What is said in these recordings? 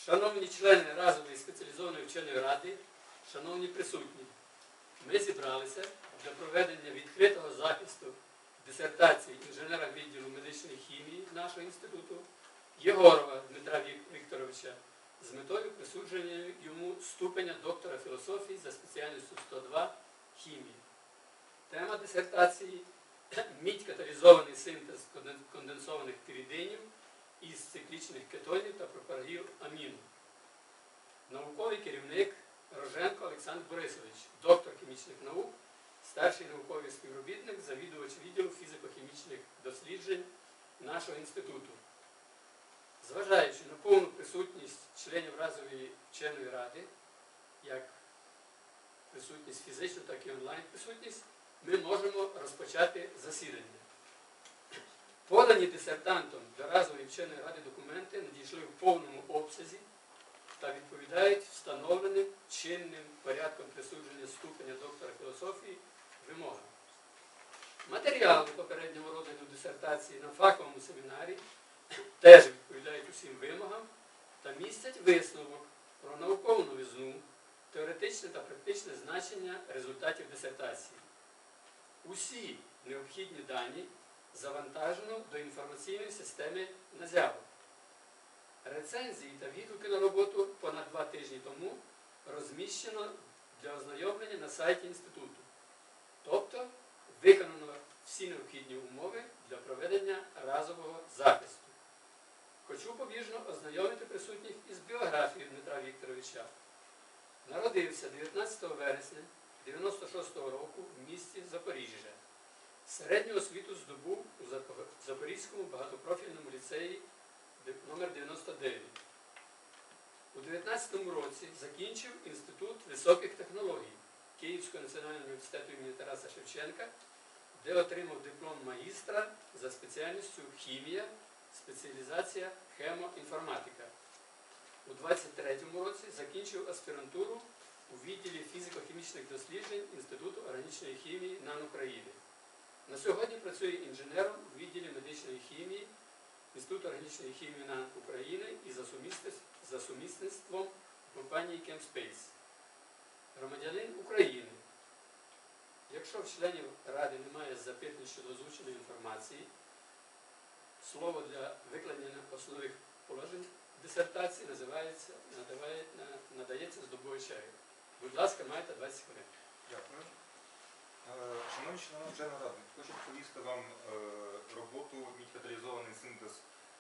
Шановні члени разової спеціалізованої вченої ради, шановні присутні, ми зібралися для проведення відкритого захисту дисертації інженера відділу медичної хімії нашого інституту Єгорова Дмитра Вікторовича з метою присудження йому ступеня доктора філософії за спеціальністю 102 хімії. Тема дисертації – мідь-каталізований синтез конденсованих піридинів із циклічних кетонів та пропаргів аміну. Науковий керівник Роженко Олександр Борисович, доктор хімічних наук, старший науковий співробітник, завідувач відділу фізико-хімічних досліджень нашого інституту. Зважаючи на повну присутність членів разової вченої ради, як присутність фізичну, так і онлайн присутність, ми можемо розпочати засідання. Подані дисертантом до разової вченої ради документи надійшли в повному обсязі та відповідають встановленим чинним порядком присудження ступеня доктора філософії вимогам. Матеріали попереднього розгляду дисертації на фаховому семінарі теж відповідають усім вимогам та містять висновок про наукову новизну, теоретичне та практичне значення результатів дисертації. Усі необхідні дані завантажено до інформаційної системи НАЗЯВО. Рецензії та відгуки на роботу понад 2 тижні тому розміщено для ознайомлення на сайті інституту. Тобто виконано всі необхідні умови для проведення разового захисту. Хочу побіжно ознайомити присутніх із біографією Дмитра Вікторовича. Народився 19 вересня 1996 року в місті Запоріжжя. Середню освіту здобув у Запорізькому багатопрофільному ліцеї номер 99. У 19 році закінчив Інститут високих технологій Київського національного університету імені Тараса Шевченка, де отримав диплом магістра за спеціальністю хімія, спеціалізація хемоінформатика. У 23 році закінчив аспірантуру у відділі фізико-хімічних досліджень Інституту органічної хімії НАН України. На сьогодні працює інженером у відділі медичної хімії Інституту органічної хімії НАН України і за сумісництвом компанії ChemSpace. Громадянин України. Якщо в членів Ради немає запитань щодо озвученої інформації, слово для викладення основних положень дисертації надається здобувачеві. Будь ласка, маєте 20 хвилин. Дякую. Шановні члени вченої ради, хочу розповісти вам роботу мідь-каталізований синтез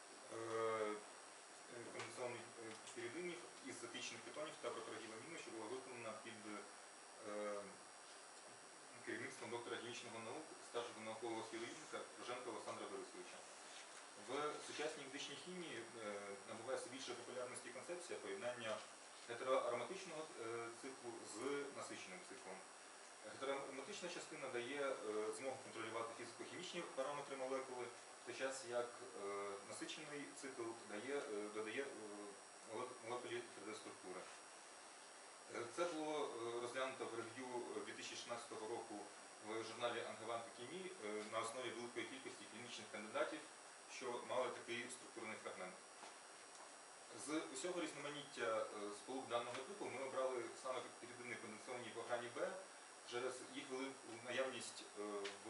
конденсованих піридинів із циклічних кетонів та пропаргів аміну, що була виконана під керівництвом доктора хімічних наук, старшого наукового співробітника Роженка Олександра Борисовича. В сучасній медичній хімії набуває все більше популярності концепція поєднання гетероароматичного циклу з насиченим циклом. Гетероароматична частина дає змогу контролювати фізико-хімічні параметри молекули, в той час як насичений цикл додає молекулі 3D-структури. Це було розглянуто в рев'ю 2016 року в журналі Ангевант Хімії на основі великої кількості клінічних кандидатів, що мали такий структурний фрагмент. З усього різноманіття сполук даного типу ми обрали саме піридини конденсовані по грані Б через їх велику наявність в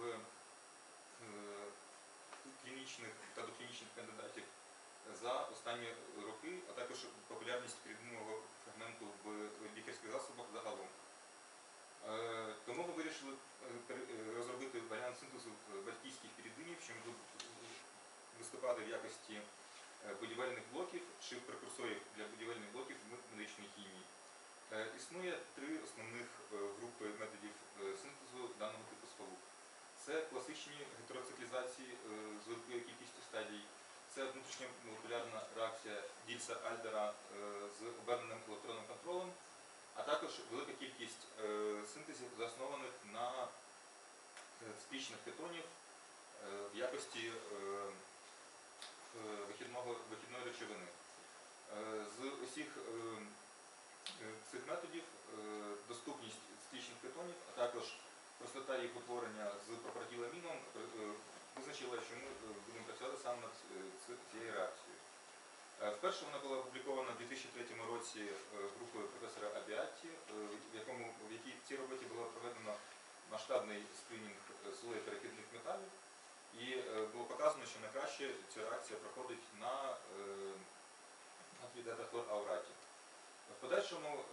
клінічних та доклінічних кандидатів за останні роки, а також популярність піридинового фрагменту в лікарських засобах загалом. Тому ми вирішили розробити варіант синтезу батьківських піридинів, що будуть виступати в якості будівельних блоків чи прекурсорів для будівельних блоків в медичній хімії. Існує 3 основних групи методів синтезу даного типу сполук. Це класичні гетероциклізації з великою кількістю стадій, це внутрішньомолекулярна реакція Дільса-Альдера з оберненим електронним контролем, а також велика кількість синтезів, заснованих на циклічних кетонів в якості вихідної речовини. З усіх цих методів доступність циклічних кетонів, а також простота їх утворення з пропаргіламіном визначила, що ми будемо працювати саме над цією реакцією. Вперше вона була опублікована в 2003 році групою професора Абіатті, в якій в цій роботі було проведено масштабний скринінг солей перехідних металів, і було показано, що найкраще ця реакція проходить на натрій-тетрахлораураті. В подальшому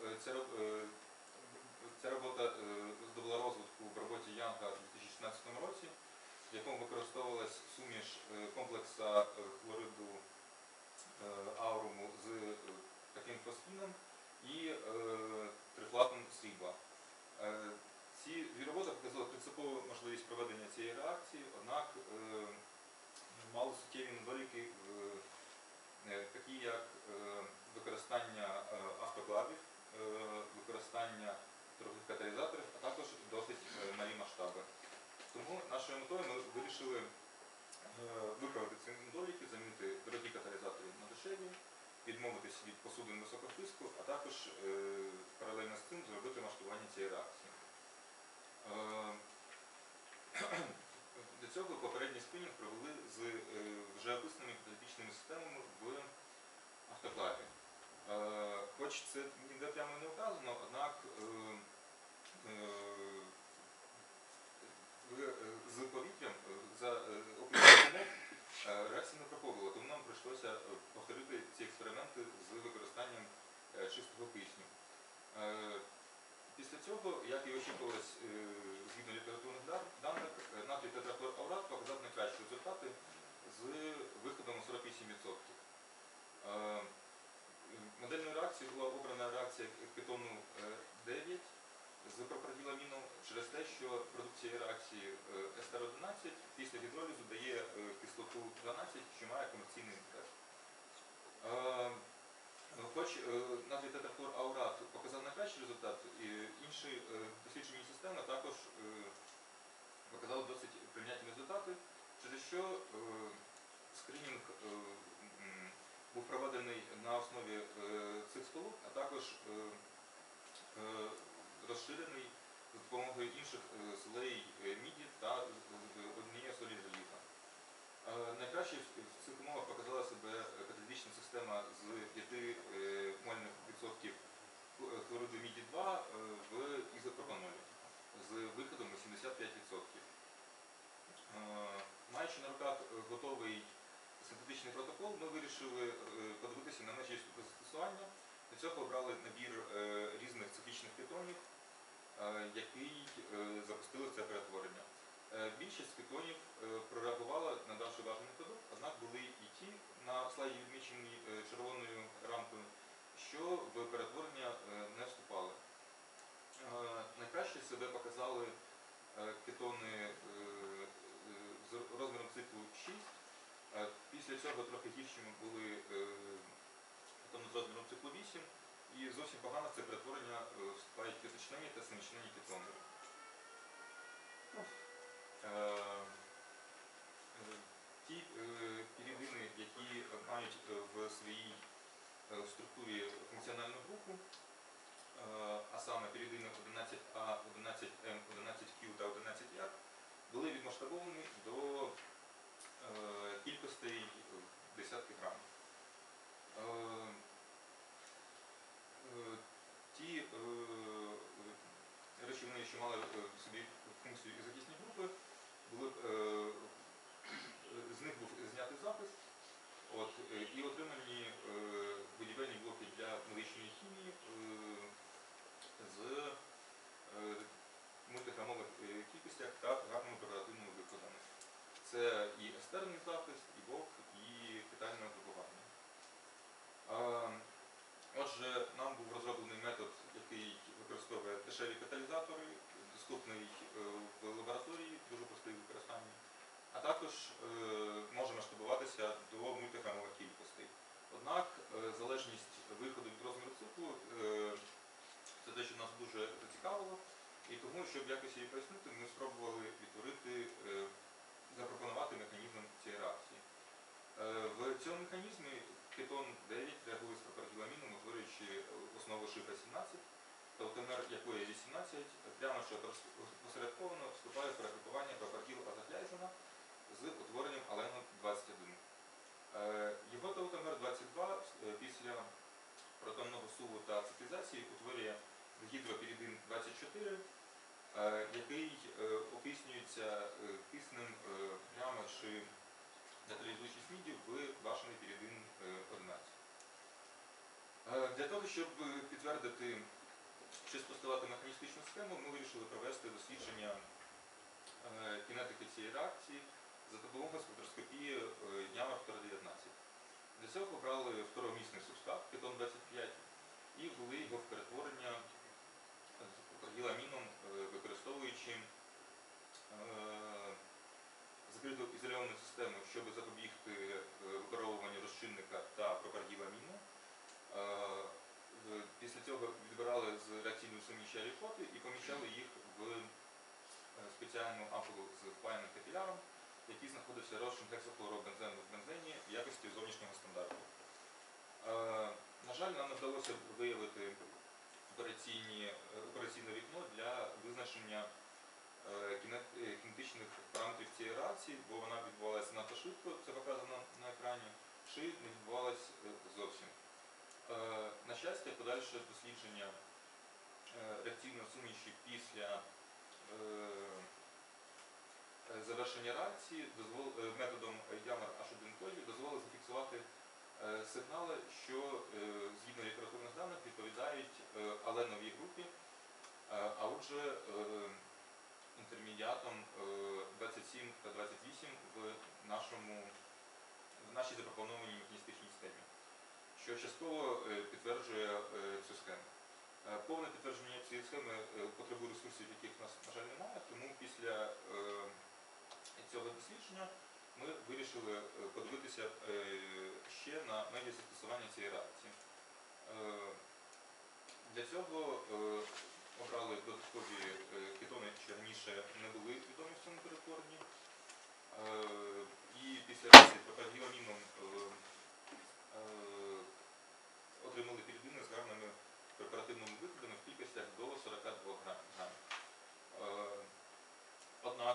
ця робота здобула розвитку в роботі Янга у 2016 році, в якому використовувалась суміш комплекса хлориду ауруму з таким фосфіном і трифлатом срібла. Ці дві роботи показали принципову можливість проведення цієї реакції, однак мали суттєві недоліки, такі як використання автоклавів, використання трохих каталізаторів, а також досить малі масштаби. Тому нашою метою ми вирішили виправити ці недоліки, замінити дорогі каталізатори на дешеві, відмовитися від посудин високого тиску, а також паралельно з цим зробити масштабування цієї реакції. Для цього попередній скринінг провели з вже описаними каталітичними системами в автоклаві. Хоч це ніде прямо не вказано, однак з повітрям за опитних умов реакція не проходила, тому нам прийшлося повторити ці експерименти з використанням чистого кисню. Після цього, як і очікувалось згідно літературних даних, натрій тетрахлораурат показав найкращі результати з виходом у 48%. Модельною реакцією була обрана реакція кетону 9 з пропарділаміном через те, що продукція реакції естер-11 після гідролізу дає кислоту 12, що має комерційний інтерес. Хоч натрій тетрахлораурат показав найкращий результат, інші досліджені системи також показали досить прийнятні результати, через що скринінг був проведений на основі цих сполук, а також розширений за допомогою інших солей міді та однієї солі заліза. Найкраще в цих умовах показала себе каталітична система з 5 мольних відсотків хлориду міді 2 в ізопропанолі з виходом 85%. Маючи на руках готовий синтетичний протокол, ми вирішили подивитися на межі застосування. Для цього обрали набір різних циклічних кетонів, який запустили в це перетворення. Більшість кетонів прореагувала, надавши бажаний продукт, однак були і ті, на слайді відмічені червоною рамкою, що в перетворення не вступали. Найкраще себе показали кетони з розміром циклу 6. Після цього трохи гіршими були кетони з розміром циклу 8. І зовсім погано в це перетворення вступають п'ятичнені та семичнені кетони. Ті піридини, які мають в своїй структурі функціональну групу, а саме піридини 11А, 11М, 11Q та 11R, були відмасштабовані до кількостей десятки грамів. Ті речовини, що мали в собі функцію ізохісні групи, з них був знятий запис, і отримані будівельні блоки для медичної хімії з мультиграмових кількостях та гарними оперативними викладами. Це і естерний захист, і блок, і питальне групування. Отже, нам був розроблений метод, який використовує дешеві каталізатори, доступний в лабораторії, дуже простий в використанні, а також може масштабуватися до мультиграмових кількостей. Однак залежність виходу від розміру циклу це те, що нас дуже зацікавило, і тому, щоб якось її пояснити, ми спробували запропонувати механізм цієї реакції. В цьому механізмі кетон 9 реагує з пропарділаміном, утворюючи основу шифра 17, таутомер якої 18, прямо що посередковано вступає в перегрупування пропарділ-азофляйзена з утворенням алену 21. Його таутомер 22 після протонного реакції утворює гідропіридин 24, який описнюється киснем прямо чи нейтралізуючись міддю в башений піридин 11. Для того, щоб підтвердити чи спростувати механістичну схему, ми вирішили провести дослідження кінетики цієї реакції за допомогою спектроскопії Ямар-219. Для цього обрали второмісний субстрат кетон 25 і ввели його в перетворення з пропаргіламіном, використовуючи закриту ізольовану систему, щоб запобігти випаровуванню розчинника та пропаргіламіну. Після цього відбирали з реакційної суміші аліфоти і поміщали їх в спеціальну ампулу з впаяним капіляром, який знаходився розчин гексахлоробензену в бензені в якості зовнішнього стандарту. На жаль, нам не вдалося виявити операційне вікно для визначення кінетичних параметрів цієї реакції, бо вона відбувалася надто швидко, це показано на екрані, чи не відбувалася зовсім. На щастя, подальше дослідження реакційної суміші після завершення реакції методом Ямар H1 дозволили зафіксувати сигнали, що згідно літературних даних відповідають аленовій групі, а отже інтермедіатом 27 та 28 в нашій запропонованій механістичній схемі, що частково підтверджує цю схему. Повне підтвердження цієї схеми потребує ресурсів, яких у нас, на жаль, немає, тому після цього дослідження ми вирішили подивитися ще на методи застосування цієї реакції. Для цього обрали додаткові кетони, що раніше не були відомі в цьому перетворенні. І після реакції пропаргіламіном отримали піридини з гарними препаративними викладами в кількостях до 42 грамів. Однак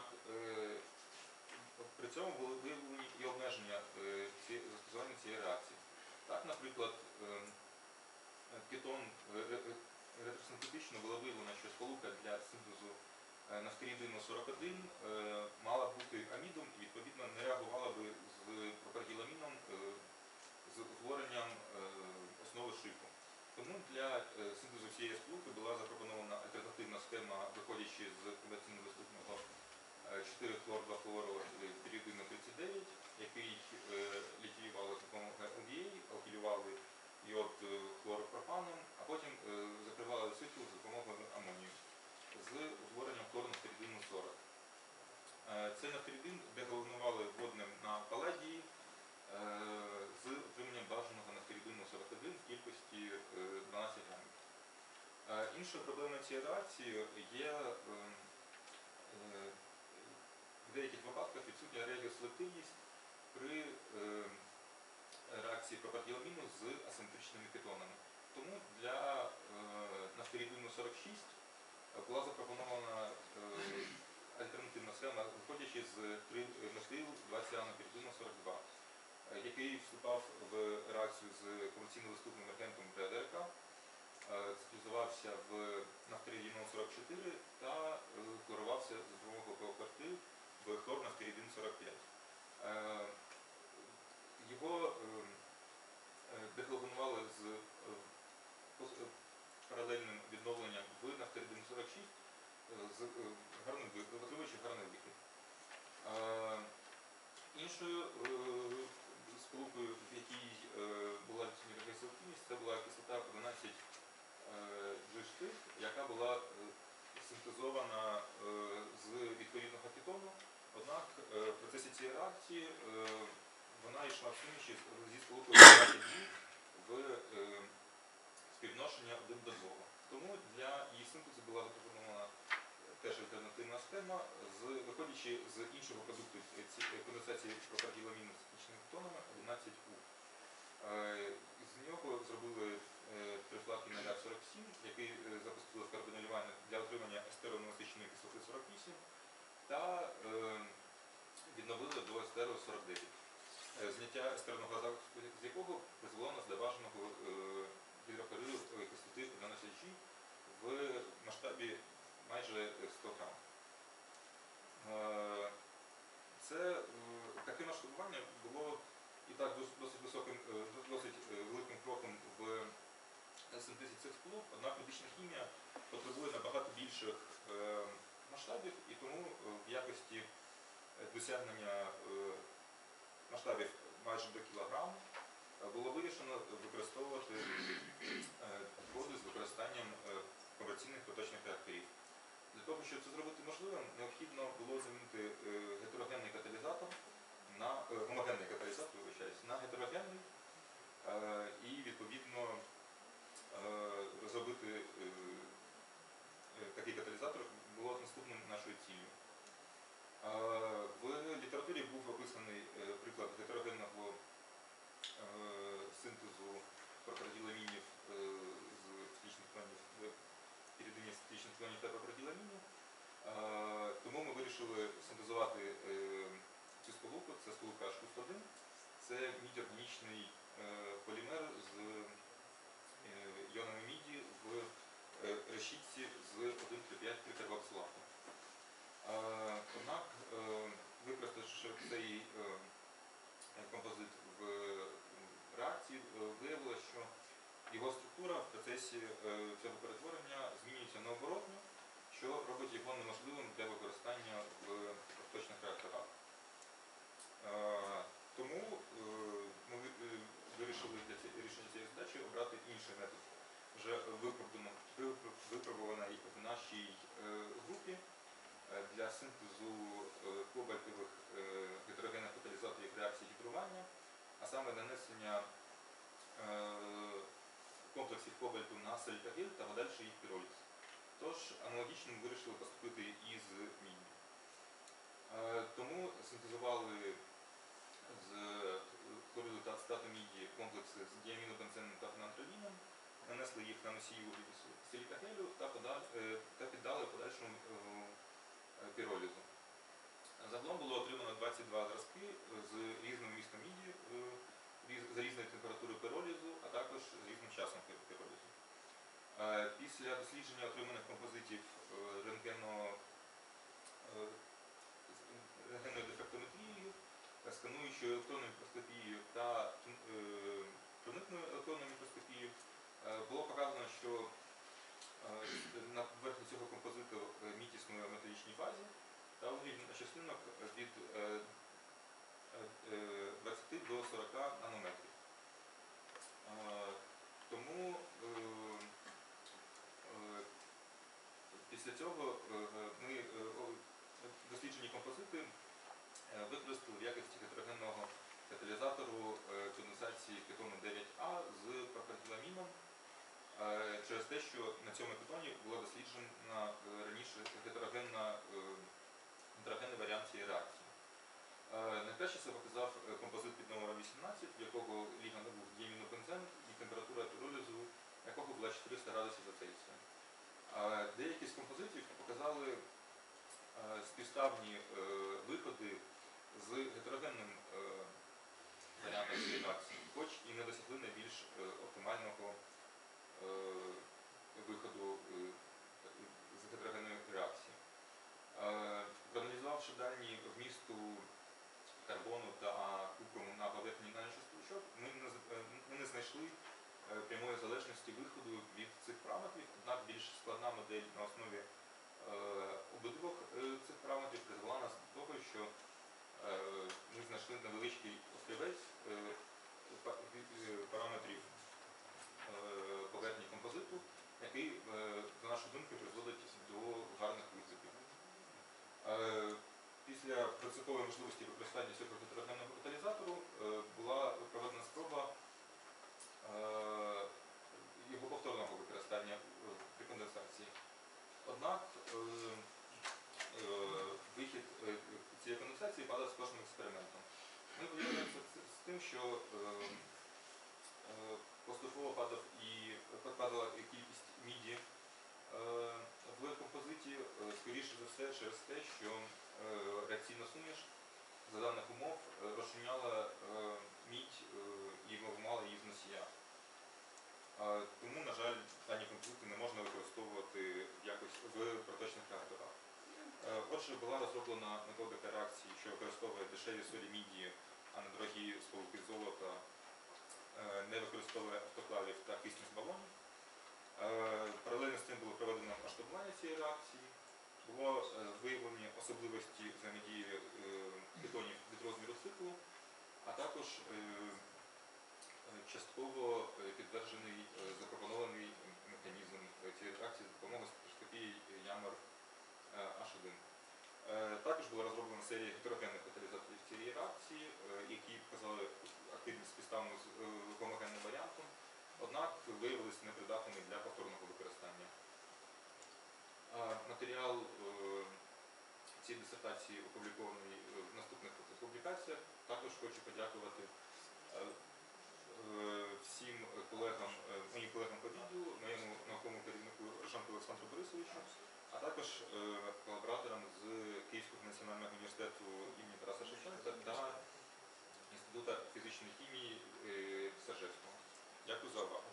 при цьому були виявлені і обмеження застосування цієї реакції. Так, наприклад, кетон ретросинтетично було виявлено, що сполука для синтезу нафтиридину 41 мала бути амідом і відповідно не реагувала би з пропаргіламіном з утворенням основи шифу. Тому для синтезу цієї сполуки була запропонована альтернативна схема, виходячи з комерційно доступного 4-хлор-2-флору піридину 39, який ліквідували за допомогою LDA, алкілювали йод хлоропропаном, а потім закривали цикл за допомогою амонію з утворенням хлорнафтиридину 40. Цей нафтиридин дегалонували водним на паладії з отриманням бажаного нафтиридину 41 в кількості 12 грамів. Іншою проблемою цієї реакції є в деяких випадках відсутня реагіоселективність при реакції пропаргіламіну з асиметричними кетонами. Тому для нафтиридину 46 була запропонована альтернативна схема, виходячи з метил 20-цианопіридину 42, який вступав в реакцію з комерційно доступним агентом БДРК, спеціалізувався в нафтиридину 44 та хлорувався за допомогою ПО-кварти в хлорнафтиридин 45. Його дегалонували з паралельним відновленням в нафтиридин 46 з отримуючи гарний вихід. Іншою сполукою, в якій була відсутня реагіоселективність, це була кислота 11 G-штиф, яка була синтезована з відповідного кетону, однак в процесі цієї реакції вона йшла в суміші зі сполукою 12 G в співвідношення 1 до 2. Тому для її синтезу була запропонована теж альтернативна схема, виходячи з іншого продукту конденсації пропаргіламіну з технічними кетонами 11У. З нього зробили трифлатний наряд 47, який запустили в карбонілювання для отримання естероненасиченої кислоти 48 та відновили до естеру 49. Зняття естерного газу, з якого призвело нас до бажаного гідрофорилу кислоти 11 більших масштабів, і тому в якості досягнення масштабів майже до кілограму було вирішено використовувати воду з використанням комерційних проточних реакторів. Для того, щоб це зробити можливим, необхідно було замінити гетерогенний каталізатор на гомогенний каталізатор, на гетерогенний і відповідно розробити такий каталізатор було наступним нашою ціллю. В літературі був описаний приклад гетерогенного синтезу пропраділамінів з статичних клонів, рідині статичних клонів та пропраділамінів. Тому ми вирішили синтезувати цю сполуку, це сполука H+1. Це мідь-органічний полімер з іонами міді в решітці з 1,3,5 трикарбоксилату. Однак, використавши цей композит в реакції, виявилося, що його структура в процесі цього перетворення змінюється наоборотно, що робить його неможливим для використання в точних реакторах. Тому ми вирішили для рішення цієї задачі обрати інший метод, вже випробуваний в нашій групі для синтезу кобальтових гетерогенних каталізаторів реакції гідрування, а саме нанесення комплексів кобальту на силікагель та подальший їх піроліз. Тож аналогічно ми вирішили поступити і з міддю. Тому синтезували з хлориду та ацетату міді комплекси з діамінобензеном та фенантраліном, нанесли їх на носії у вигляді силікагелю та піддали подальшому піролізу. Загалом було отримано 22 зразки з різним вмістом міді, за різною температурою піролізу, а також з різним часом піролізу. Після дослідження отриманих композитів рентгенною дефектометрією, скануючою електронною мікроскопією та проникною електронною мікроскопією було показано, що на поверхні цього композиту мідь існує в металічній фазі та у вигляді частинок від 20 до 40 нанометрів. Тому після цього ми досліджені композити використали в якості гетерогенного каталізатору конденсації кетону 9А з пропраділаміном через те, що на цьому кетоні була досліджена раніше гетерогенний варіант цієї реакції. Найкраще це показав композит під номером 18, в якого лігандом був діамінобензен і температура піролізу якого була 400 градусів за Цельсієм. Деякі з композитів показали співставні виходи з гетерогенним варіантом цієї реакції, хоч і не досягли найбільш оптимального виходу з гетерогенної реакції. Проаналізувавши дані вмісту карбону та купруму на поверхні наніших сполучок, ми не знайшли прямої залежності виходу від цих параметрів, однак більш складна модель на основі обидвох цих параметрів призвела нас до того, що ми знайшли невеличкий острівець параметрів поверхні композиту, який, за нашу думку, призводить до гарних висипів. Після принципової можливості використання цього гетерогенного каталізатору була проведена спроба його повторного використання при конденсації. Однак вихід цієї конденсації падав з кожним експериментом. Ми пов'язуємося з тим, що поступово падала кількість міді в композиті, скоріше за все, через те, що реакційна суміш за даних умов розчиняла мідь і вимивала її з носія. Тому, на жаль, дані композити не можна використовувати якось в проточних реакторах. Отже, була розроблена методика реакції, що використовує дешеві солі міді, а не дорогі сполуки золота, не використовує автоклавів та кисневих балонів. Паралельно з цим було проведено масштабування цієї реакції. виявилися непридатними для повторного використання. Матеріал цієї дисертації опублікований в наступних публікаціях. Також хочу подякувати всім колегам, моїм колегам по відділу, моєму науковому керівнику Роженку Олександру Борисовичу, а також колабораторам з Київського національного університету імені Тараса Шевченка та Інституту фізичної хімії Сержевського. Дякую за увагу.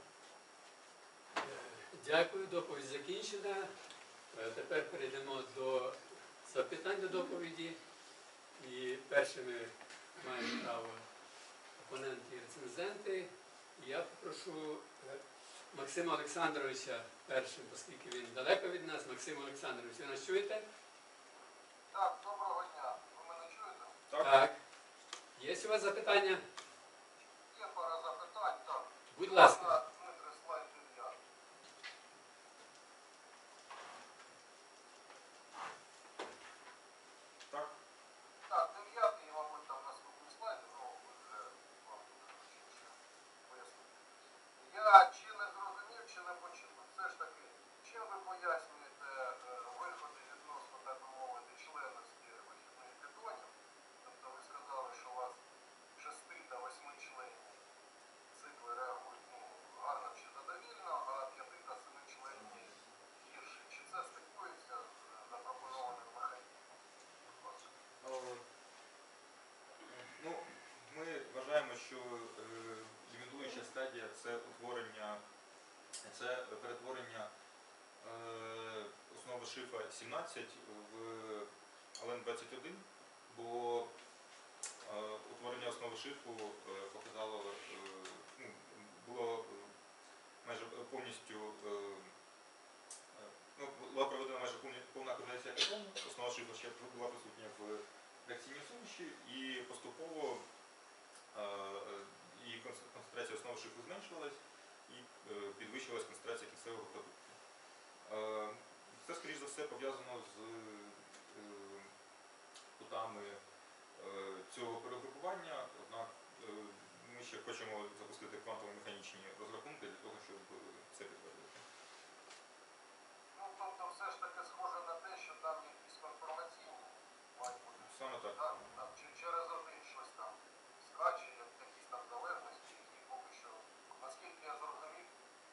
Дякую, доповідь закінчена. Тепер перейдемо до запитань до доповіді. І першими мають право опоненти і рецензенти. Я попрошу Максима Олександровича першим, оскільки він далеко від нас. Максим Олександрович, ви нас чуєте? Так, доброго дня. Ви мене чуєте? Так. Є у вас запитання? Є пара запитань, так. Будь ласка. Дмитре, слайд 9. Так. Так, 9 і, мабуть, там наступний слайд, ну, ви вже вам ще пояснити. Я чи не зрозумів, чи не почув. Все ж таки, чим ви пояснюєте виходи відносно, так би мовити, членності вихідних бетонів? Тобто ви сказали, що у вас 6 та 8 членів цикли реагують гарно чи задовільно, а 5 та 7 членів гірше. Чи це стикується з запропонованим механізмом? Ну, ми вважаємо, що лімітуюча стадія це перетворення основи шифа 17 в ЛН-21, бо утворення основи шифу показало, було майже повністю, була проведена майже повна координація катону, основа шифу ще була присутня в реакційній суміші, і поступово і концентрація основи шифу зменшувалась, і підвищувалась концентрація кінцевого продукту. Це, скоріш за все, пов'язано з кутами цього перегрупування, однак ми ще хочемо запустити квантово-механічні розрахунки для того, щоб це підтвердити. Ну, тобто все ж таки схоже на те, що там якісь конформаційні мають бути. Саме так. Там, чи через один щось там скаче, якісь там залежності, які поки що, наскільки я зрозумів.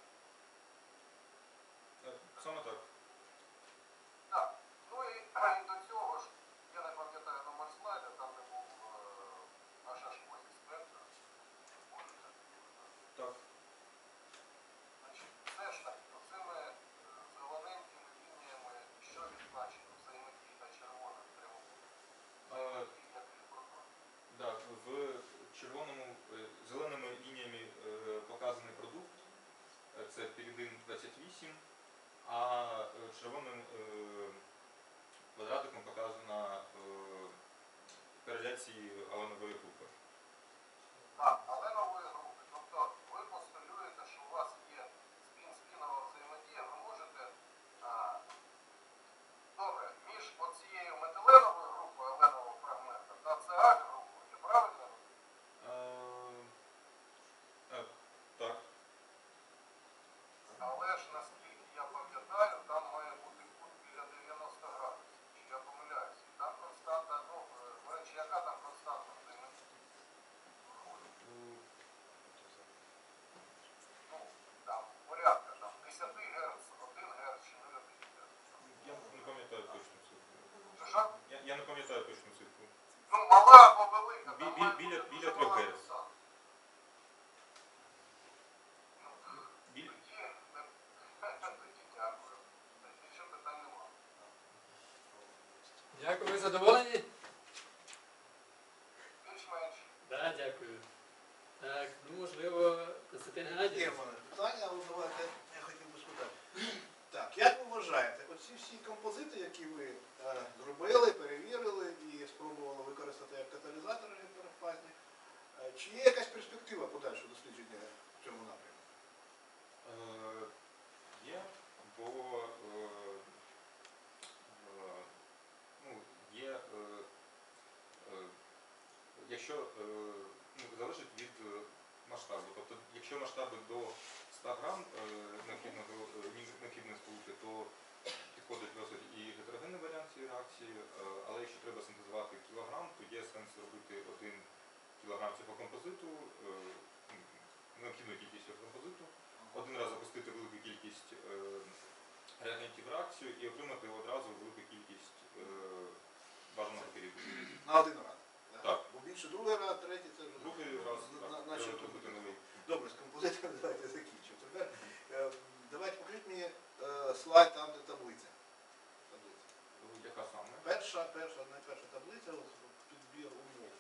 Саме так. Так, ну і до цього ж, я не пам'ятаю номер слайда, там де був наш ашкозі спектр. Можете? Так. Значить, все ж таки, оцими зелененькими лініями, що відзначено, взаємодії та червоним прямокутником. Який продукт? Да, в червоному, зеленими лініями показаний продукт, це піридин 28, а червоним квадратиком показана кореляції аленової групи. Так, але нової групи. Тобто ви постулюєте, що у вас є спін-спінова взаємодія, ви можете, добре, між оцією метиленовою групою аленового фрагмента та CH групою, я правильно розумію? Так. Але ж, наскільки я пам'ятаю, там має бути кут біля 90 градусів. Чи я помиляюся? І там константа, до речі, яка там константа взаємодії? Ну, там, порядка, там, 10 Гц, 1 Гц чи 0,1 Гц. Я не пам'ятаю точну цифру. Що? Я не пам'ятаю точну цифру. Ну, мала або велика, там має Біля бути 3 мала Гц. константа. Біля... Тоді дякую. Більше питань немає. Дякую, ви задоволені? Більш-менш. Так, дякую. Так, ну можливо, Константин Є Геннадійович. в мене питання, але давайте я хотів би спитати. Так, як ви вважаєте, оці всі композити, які ви зробили, перевірили і спробували використати як каталізатори передфазні, чи є якась перспектива подальшого дослідження в цьому напрямку? Є, бо є композиту, необхідною кількістю композиту, один раз запустити велику кількість реагентів в реакцію і отримати одразу велику кількість бажаного періоду. На один раз. Так. Бо більше другий раз, третій це вже Другий раз наче треба робити новий. Добре, з композитором давайте закінчимо. Тепер давайте покажіть мені слайд там, де таблиця. Яка саме? Найперша таблиця, ось підбір умов.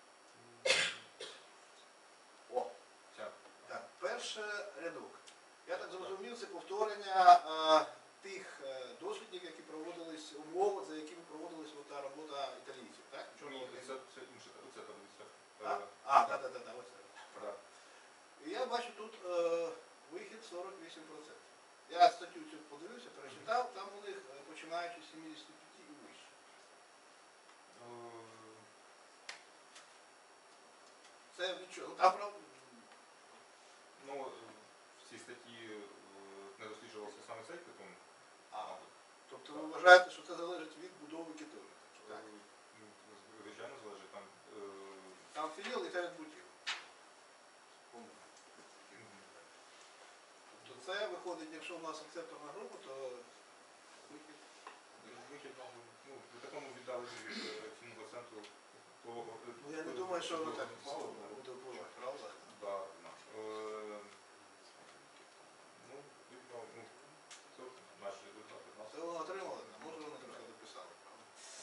О, Ця. так, перший рядок. Я так зрозумів, це повторення тих дослідів, які проводились, умов, за якими проводилась та робота італійців, так? Ні, це інша це таблиця. Так, ось це. Так. І я бачу тут вихід 48%. Я статтю цю подивився, перечитав, там у них починаючи з 75 і вище. Це від чого? Там правда. Ну, в цій статті не досліджувався саме цей кетон. Тобто ви вважаєте, що це залежить від будови кетону? Так? Звичайно, залежить там. Там феніл і терет-бутіл. Тобто це виходить, якщо у нас акцепторна група, то вихід. Вихід, ну, в такому віддаленні від цінного центру полого. Ну я не думаю, що воно так буде впливати, правда? Так. Це наші результати. Це воно отримали, може вони трохи дописали, правда?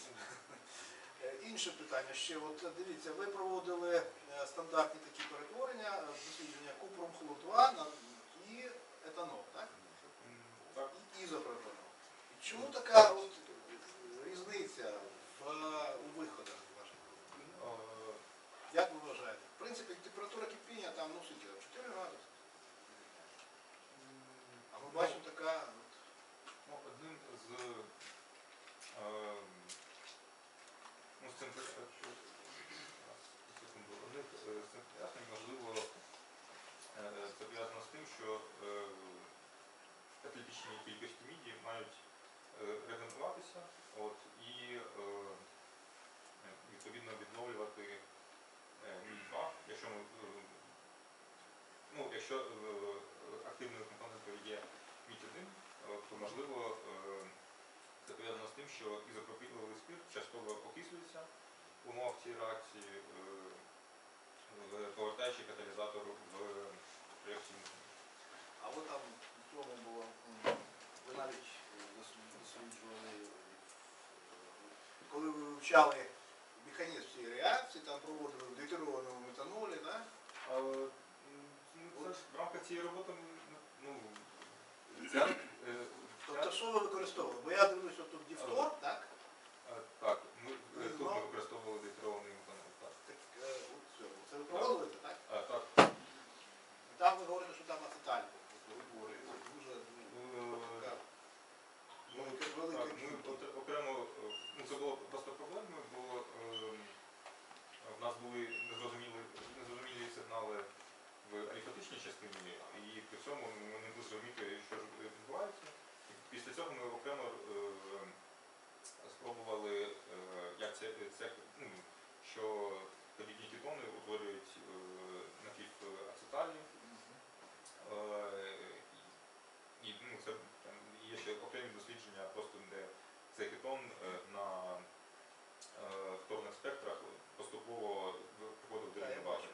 Інше питання ще, от дивіться, ви проводили стандартні такі перетворення, дослідження купрум-хлор-2 і етанол, так? Так. І ізопропанол. І чому така от різниця у виходах ваших? Як ви вважаєте? В принципі, температура кипіння там, ну, скільки, 4 градуси. А ми бачимо така... Ну, одним з цим пояснень, можливо, це пов'язано з тим, що каталітичні кількості міді мають регенеруватися і відповідно відновлювати мідь-2. Якщо активною компонентою є мідь-1, то можливо це пов'язано з тим, що ізопропіловий спирт частково окислюється в умовах цієї реакції, повертаючи каталізатор в реакцію. А от там в цьому було, ви навіть досліджували, коли ви вивчали механізм цієї реакції, там проводили в детонованому метанолі, так? В рамках цієї роботи, Тобто що ви використовували? Бо я дивлюся, тут дифтор, так? Так, тут ми використовували детерований метанол. Це ви проводили, так? Так. Там ви говорили, що там ацеталь був. Дуже велика. Ми окремо, це було просто проблемою, бо в нас були незрозумілі сигнали в аліфатичній частині, і при цьому ми не могли зрозуміти, що ж відбувається. Після цього ми окремо спробували, як що подібні кетони утворюють напівацеталі. І це є ще окремі дослідження, просто де цей кетон на вторних спектрах поступово приходив до рівня бажання.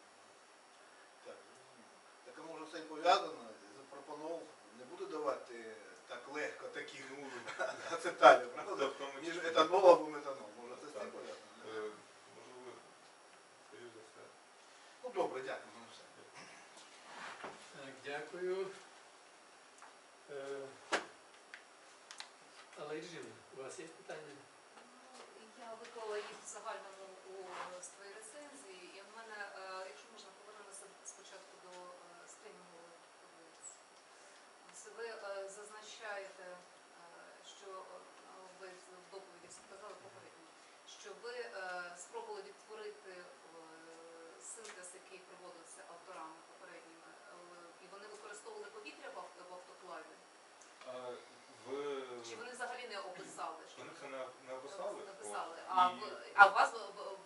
Так, а може це і пов'язано? Запропонував, не буде давати так легко таких ацеталів, правда? Ніж етанол або метанол. Може це з цим пов'язано? Можливо, скоріш за все. Ну добре, дякую за все. Так, дякую. Але Іржина, у вас є питання? Я виклала їх в загальному у своїй рецензії, і в мене, якщо можна, повернутися спочатку до стрімінгової таблиці. Ви зазначаєте, що ви в доповіді сказали попередньо, що ви спробували відтворити синтез, який проводився авторами попередніми, і вони використовували повітря в автоклаві? Чи вони взагалі не описали? Вони це не описали. А у вас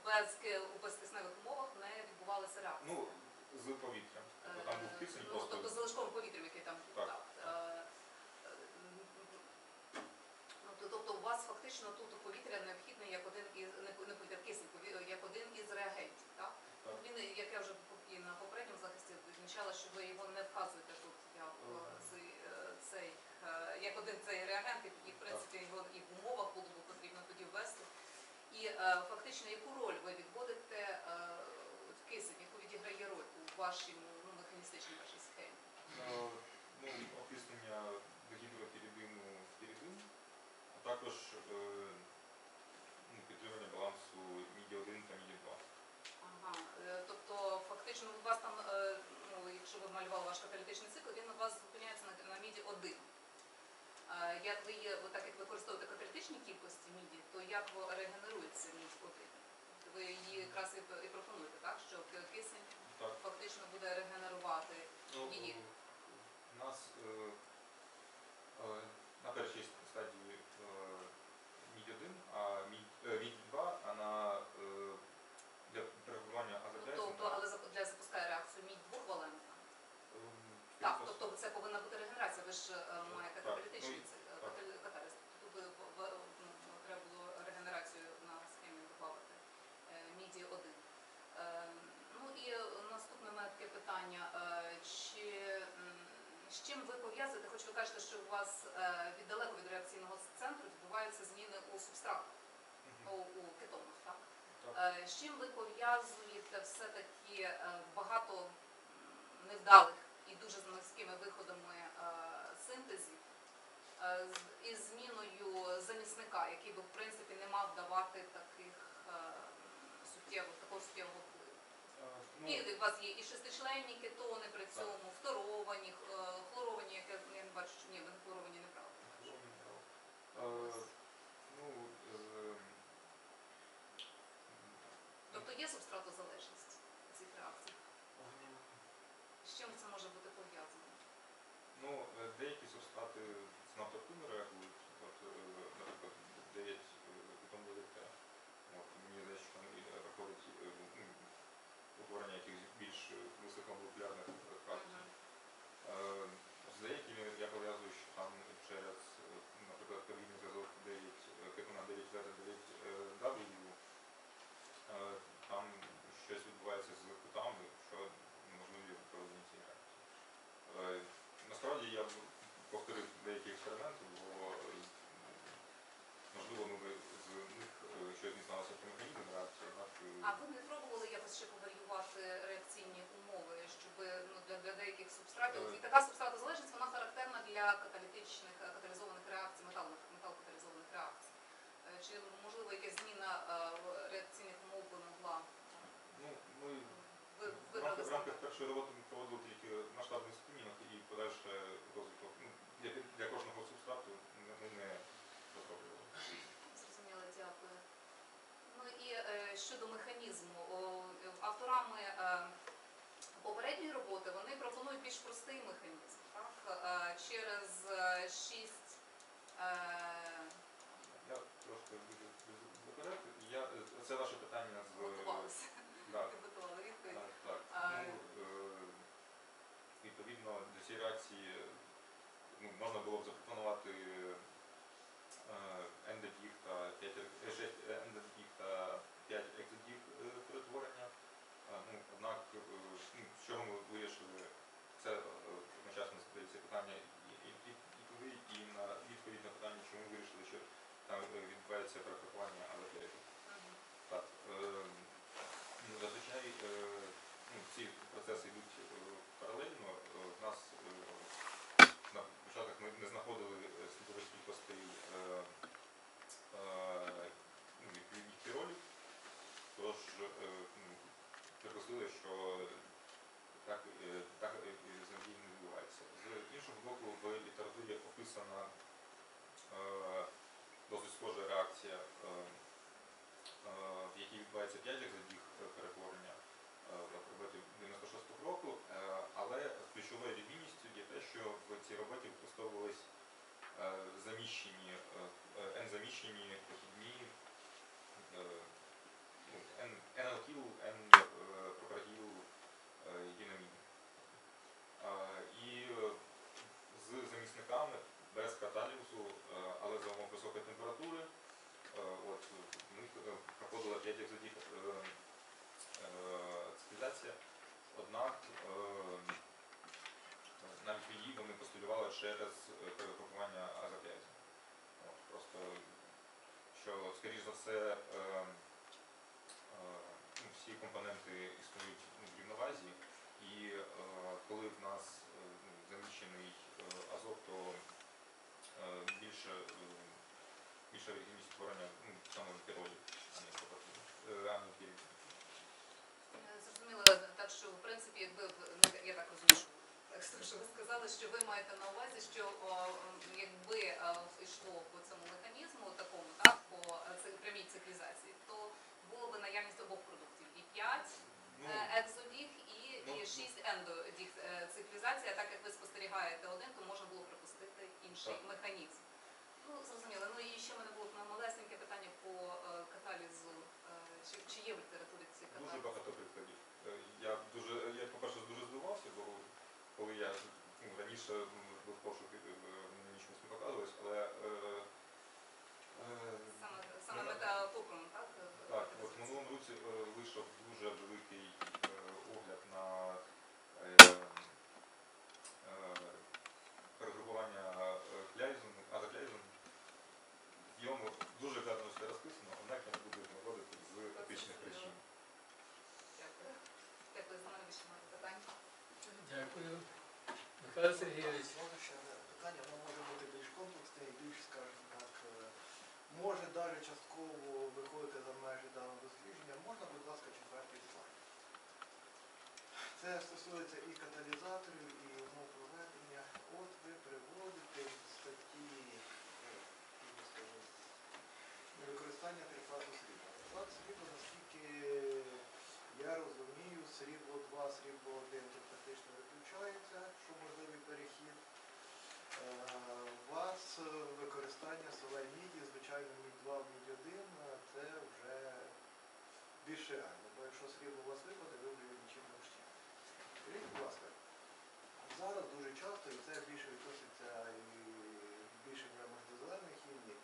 фактично, яку роль ви відводите кисень, яку відіграє роль у вашій механістичній вашій схемі? Ну, окиснення гідропіридину в піридин, а також підтримання балансу міді-1 та міді-2. Ага, тобто фактично у вас там, якщо ви малювали ваш каталітичний цикл, він у вас зупиняється на міді 1. Як ви є, так як ви використовуєте каталітичні кількості міді, то як регенерується мідь 1? Ви її якраз і пропонуєте, так? Що кисень Так. фактично буде регенерувати її. У нас на першій стадії мідь-1, а мідь-2, а для перебування азотазу. Тобто, але для запускає реакцію мідь двохвалентна. Так, тобто це повинна бути регенерація, ви ж маєте каталітичний каталіз. Тут треба було регенерацію на схемі додати міді 1. Ну і наступне мене таке питання, з чим ви пов'язуєте, хоч ви кажете, що у вас далеко від реакційного центру відбуваються зміни у субстратах, у кетонах, так? З чим ви пов'язуєте все-таки багато невдалих і дуже низькими виходами синтезів із зміною замісника, який би в принципі не мав давати такого суттєвого впливу? І у вас є і шестичленні кетони при цьому, фторовані, хлоровані, як я не бачу, що ні, ви хлоровані неправильно. Тобто є субстратозалежність цих реакцій? З чим це може бути пов'язано? Ну, деякі субстрати занадто активно реагують. Наприклад, 9 кетон ДДТ. Мені здається, що там проходить утворення якихось більш високомолекулярних фракцій. З деякими я пов'язую, що там через, наприклад, подвійний зв'язок кетона 9В9W, там щось відбувається з кутами, що неможливі проведення цієї реакції. Насправді я повторив деякі експерименти, бо можливо ми з них щось дізналося про механізм реакції. А ви не пробували якось ще поваріювати реакційні умови, щоб для деяких субстратів, і така субстратозалежність, вона характерна для каталізованих реакцій, металокаталізованих реакцій. Чи можливо якась зміна реакційних умов би могла? В рамках першої роботи ми проводили тільки масштабний скринінг і подальше розвиток. Для кожного субстрату ми не розроблювали. Зрозуміло, дякую. Ну і щодо механізму, авторами попередньої роботи вони пропонують більш простий механізм, так? Через 6 Я трошки заперед. Це ваше питання з... готувалися. Так. Підготували відповідь. Так. Відповідно, для цієї реакції можна було б запропонувати ендодіг та 5 екзодіг перетворення. Однак, з чого ми вирішили, це одночасно задається питання і туди, і на відповідь на питання, чому ми вирішили, що там відбувається перефарбування азотазу. Так. Зазвичай ці процеси йдуть паралельно. В нас на початках ми не знаходили слідових кількостей відповідних піролів, тож припустили, що так взагалі не відбувається. З іншого боку, в літературі описана досить схожа реакція, в якій відбувається 5 екзодіг перетворення в роботі 96-го року, але ключовою відмінністю є те, що в цій роботі використовувались N-заміщені похідні N-алкіл, N-пропаргіл, динамін. І з замісниками без каталізу, але за умов високої температури, в них проходила 5 екзодіг цивілізація, однак навіть її вони постулювали через перегрупування азотазів. Просто, що, скоріш за все, всі компоненти існують в рівновазі, і коли в нас заміщений азот, то більша вірогідність створення саме в природі, а не в кірі. Зрозуміло, так що, в принципі, якби, я так розумію, що ви сказали, що ви маєте на увазі, що якби йшло по цьому механізму такому, так, по прямій циклізації, то було б наявність обох продуктів. І 5 екзодіг, і 6 ендодіг циклізація. Так як ви спостерігаєте один, то можна було припустити інший механізм. Ну, зрозуміло. Ну і ще в мене було малесеньке питання по каталізу. Чи є в літературі ці каталізи? Дуже багато прикладів. Я по-перше, дуже здивувався, бо коли я раніше був пошуки, мені нічого не показувалось, але Саме метакупом, так? так, от в минулому році вийшов дуже великий огляд на перегрупування азокляйзом. В ньому дуже гарно все розписано, однак я не буду їх наводити з етичних причин. Дякую. Дякую, за мене більше немає питань. Дякую. Михайло Сергійович. Можна ще одне питання, воно може бути більш комплексне і більш, скажімо так, може навіть частково виходити за межі даного дослідження. Можна, будь ласка, 4-й слайд. Це стосується і каталізаторів, і умов проведення. От ви приводите в статті використання трифазу срібла. Трифаз срібла, наскільки я розумію, срібло 2, срібло 1 тут практично виключається, що можливий перехід. У вас використання солей міді, звичайно, мідь 2, мідь 1, це вже більш реально, бо якщо срібло у вас випаде, ви вже його нічим не вщите. Скажіть, будь ласка, зараз дуже часто, і це більше відноситься і більше, можливо, до зеленої хімії,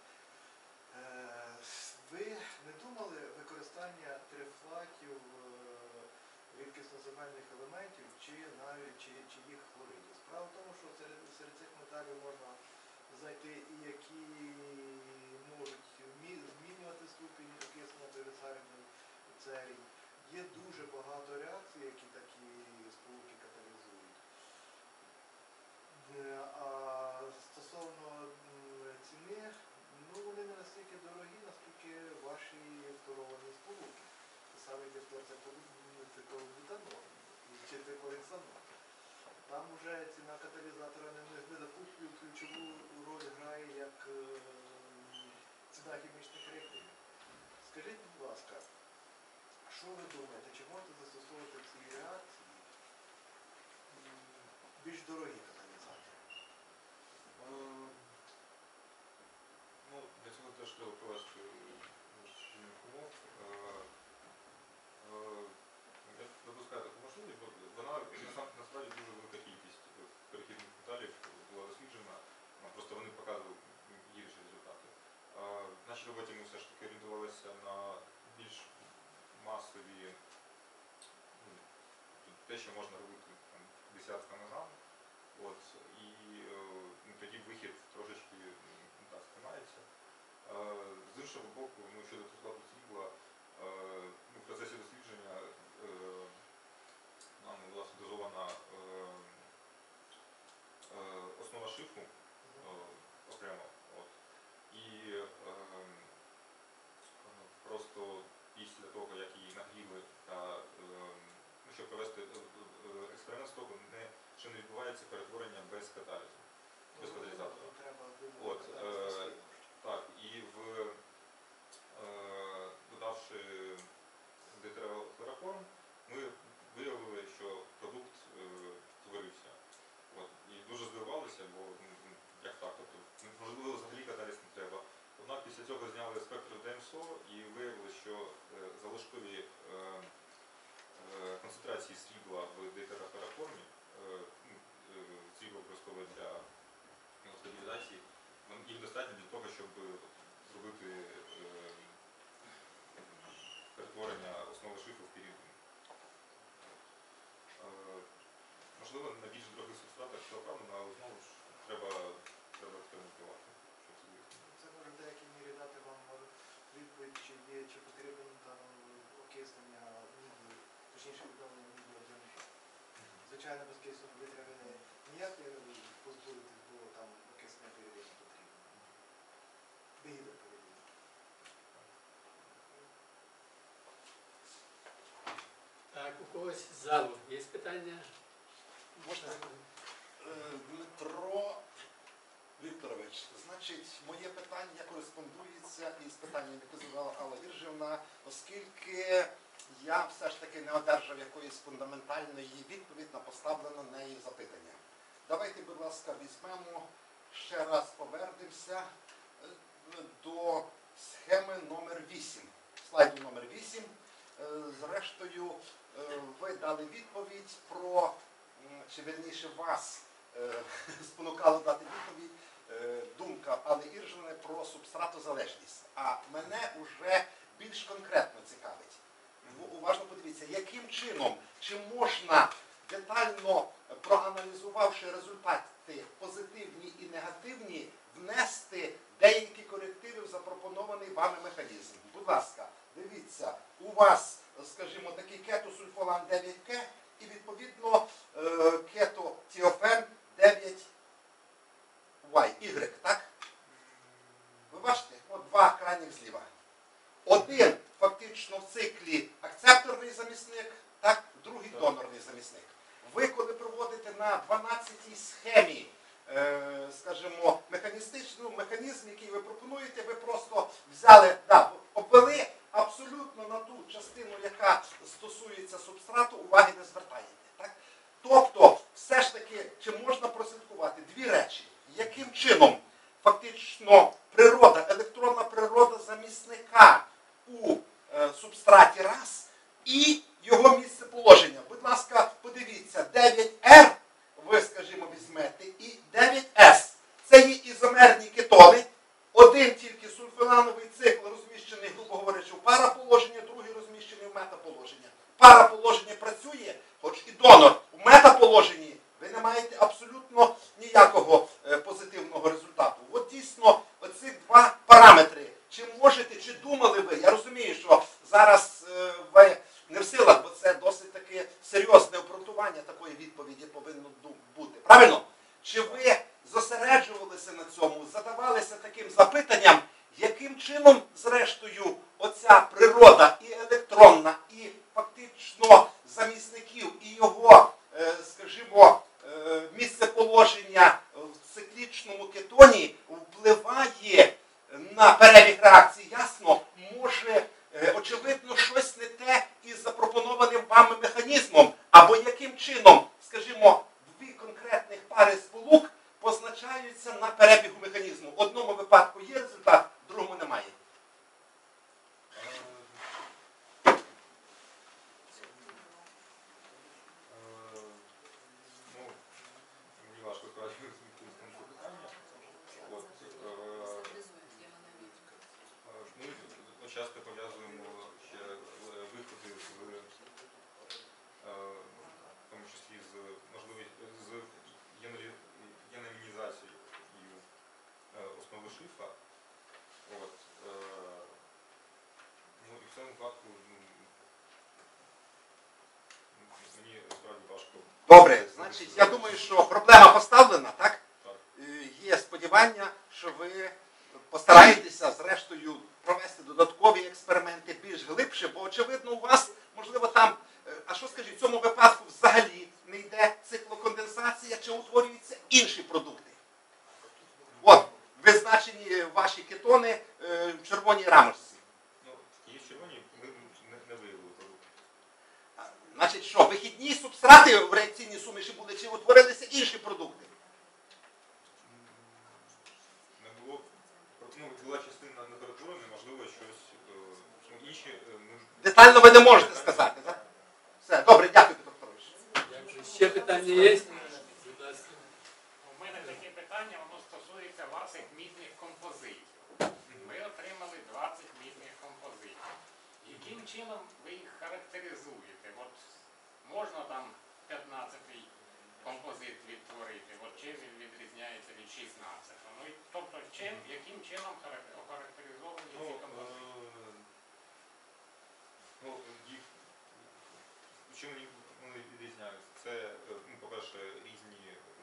ви не думали використання трифлатів рідкісно-земельних елементів чи навіть чи їх хлоридів? Справа в тому, що серед цих металів можна знайти і які можуть змінювати ступінь окисленого трисаридний церій. Є дуже багато реакцій, які такі сполуки каталізують. А стосовно ціни, ну вони не настільки дорогі, наскільки ваші фторовані сполуки. Це саме циклобутанол чи циклоексанол. Там вже ціна каталізатора не таку ключову роль грає, як ціна хімічних реактивів. Скажіть, будь ласка, що ви думаєте, чи можете застосовувати в цій реакції більш дорогі каталізатори? Ну, для цього теж треба провести чинних умов. Я допускаю таку можливість, бо вона насправді дуже велика кількість перехідних металів була досліджена, просто вони показували гірші результати. В нашій роботі ми все ж таки орієнтувалися на більш масові, те, що можна робити десятками грам. І тоді вихід трошечки сприймається. З іншого боку, щодо складу срібла, в процесі дослідження нам була дозована основа шифу окремо. І просто після того, як її нагріли, щоб провести експеримент з того, що не відбувається перетворення без каталізу, без каталізатора. Так, і додавши дейтерохлороформ, ми виявили, що продукт творився. І дуже здивувалися, бо як так, тобто, можливо, взагалі каталіз не треба. Однак після цього зняли спектр ДМСО і виявили, що залишкові концентрації срібла в дейтерохлороформі, срібло обов'язково для стабілізації, їх достатньо для того, щоб зробити перетворення основи шифу в пірідин. Можливо, на більш дорогих субстратах це оправдано, але знову ж треба експериментувати, щоб це виявити. Це може в деякій мірі дати вам відповідь, чи потрібно там окиснення надзвичайно безкисневі вітряни ніяк не позбудити, бо там кисне перевірення потрібно. Гідроперевірення. Так, у когось з залу є питання? Можна? Дмитро Вікторович, значить, моє питання кореспондується із питанням, яке задала Алла Іржівна, оскільки я все ж таки не одержав якоїсь фундаментальної відповіді на поставлене нею запитання. Давайте, будь ласка, візьмемо, ще раз повернемося до схеми номер 8, слайду номер 8. Зрештою, ви дали відповідь про, чи вірніше вас спонукало дати відповідь, думка Алли Іржівни про субстратозалежність. А мене вже більш конкретно цікавить. Уважно подивіться, яким чином, чи можна детально проаналізувавши результати позитивні і негативні, внести деякі корективи в запропонований вами механізм. Будь ласка, дивіться, у вас, скажімо, такий кетосульфолан 9К і відповідно кетотіофен 9Y, так? Ви бачите? От два крайніх зліва. Один фактично в циклі акцепторний замісник, так? Другий донорний замісник. Ви, коли проводите на 12-й схемі, скажімо, механізм, який ви пропонуєте, ви просто взяли, обвели абсолютно на ту частину, яка стосується субстрату, уваги не звертаєте. Так? Тобто, все ж таки, чи можна прослідкувати дві речі? Яким чином фактично природа, електронна природа замісника у субстраті раз і його місцеположення. Будь ласка, подивіться, 9R ви, скажімо, візьмете і 9S. Це є ізомерні кетони. Один тільки сульфенановий цикл розміщений, грубо говорячи, в параположенні, другий розміщений в метаположенні. Параположення працює, хоч і донор. В метаположенні ви не маєте абсолютно ніякого позитивного результату. От дійсно оці два параметри. Чи можете, чи думали ви, я розумію, що зараз ви не в силах, бо це досить таки серйозне обґрунтування такої відповіді повинно бути. Правильно? Чи ви зосереджувалися на цьому, задавалися таким запитанням, яким чином, зрештою, оця природа і електронна, і фактично замісників, і його, скажімо, місцеположення в циклічному кетоні впливає на перебіг реакції, ясно, може, очевидно, щось не те із запропонованим вами механізмом, або яким чином, скажімо, дві конкретних пари сполук позначаються на перебігу механізму. В одному випадку є результат, в другому немає. Мені важко сказати, що це питання. Ми часто пов'язуємо ще виходи в тому числі з єнамінізацією основи шифа. Ну і в цьому випадку мені справді важко. Добре, значить, я думаю, що проблема поставлена, так? Так. Є сподівання, що ви постараєтеся, зрештою, провести додаткові експерименти більш глибше, бо, очевидно, у вас, можливо, там, а що скажіть, в цьому випадку взагалі не йде циклоконденсація, чи утворюються інші продукти? От, визначені ваші кетони в червоній рамочці. Ну, ті червоні ми не виявили продукти. Значить, що, вихідні субстрати в реакційній суміші були, чи утворилися інші продукти? Не було, була частина неперетворена, можливо, щось інші. Детально ви не можете сказати, так? Все, добре, дякую, Петро Петрович. Дякую. Ще питання є? Будь ласка. У мене таке питання, воно стосується ваших мідних композитів. Ви отримали 20 мідних композитів. Яким чином ви їх характеризуєте? От можна там 15-й композит відтворити, от чим він відрізняється від 16-го? Ну, тобто, яким чином охарактеризовані ці композити? Чим вони відрізняються? Це, по-перше, різні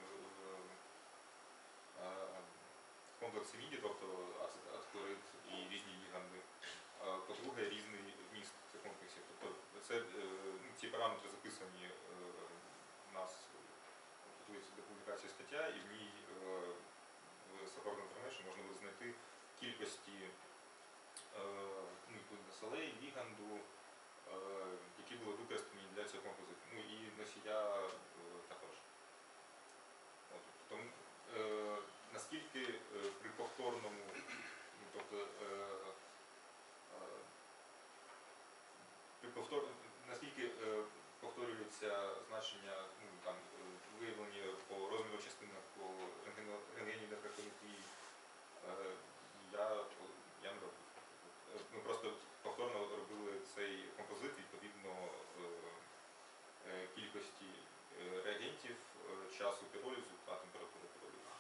комплекси міді, тобто ацетилхлорид і різні ліганди. По-друге, різний вміст цих комплексів. Тобто ці параметри записані у нас готується до публікації стаття, і в ній в Support Information можна буде знайти кількості солей, ліганду, які були використані для цього композиту. Ну і носія також. Тому наскільки при повторному, наскільки повторюється значення, виявлені по розміру частинах, по рентгенівій дифракціометрії, я не робив. Ми просто повторно робили цей композит відповідно кількості реагентів, часу піролізу та температури піролізу.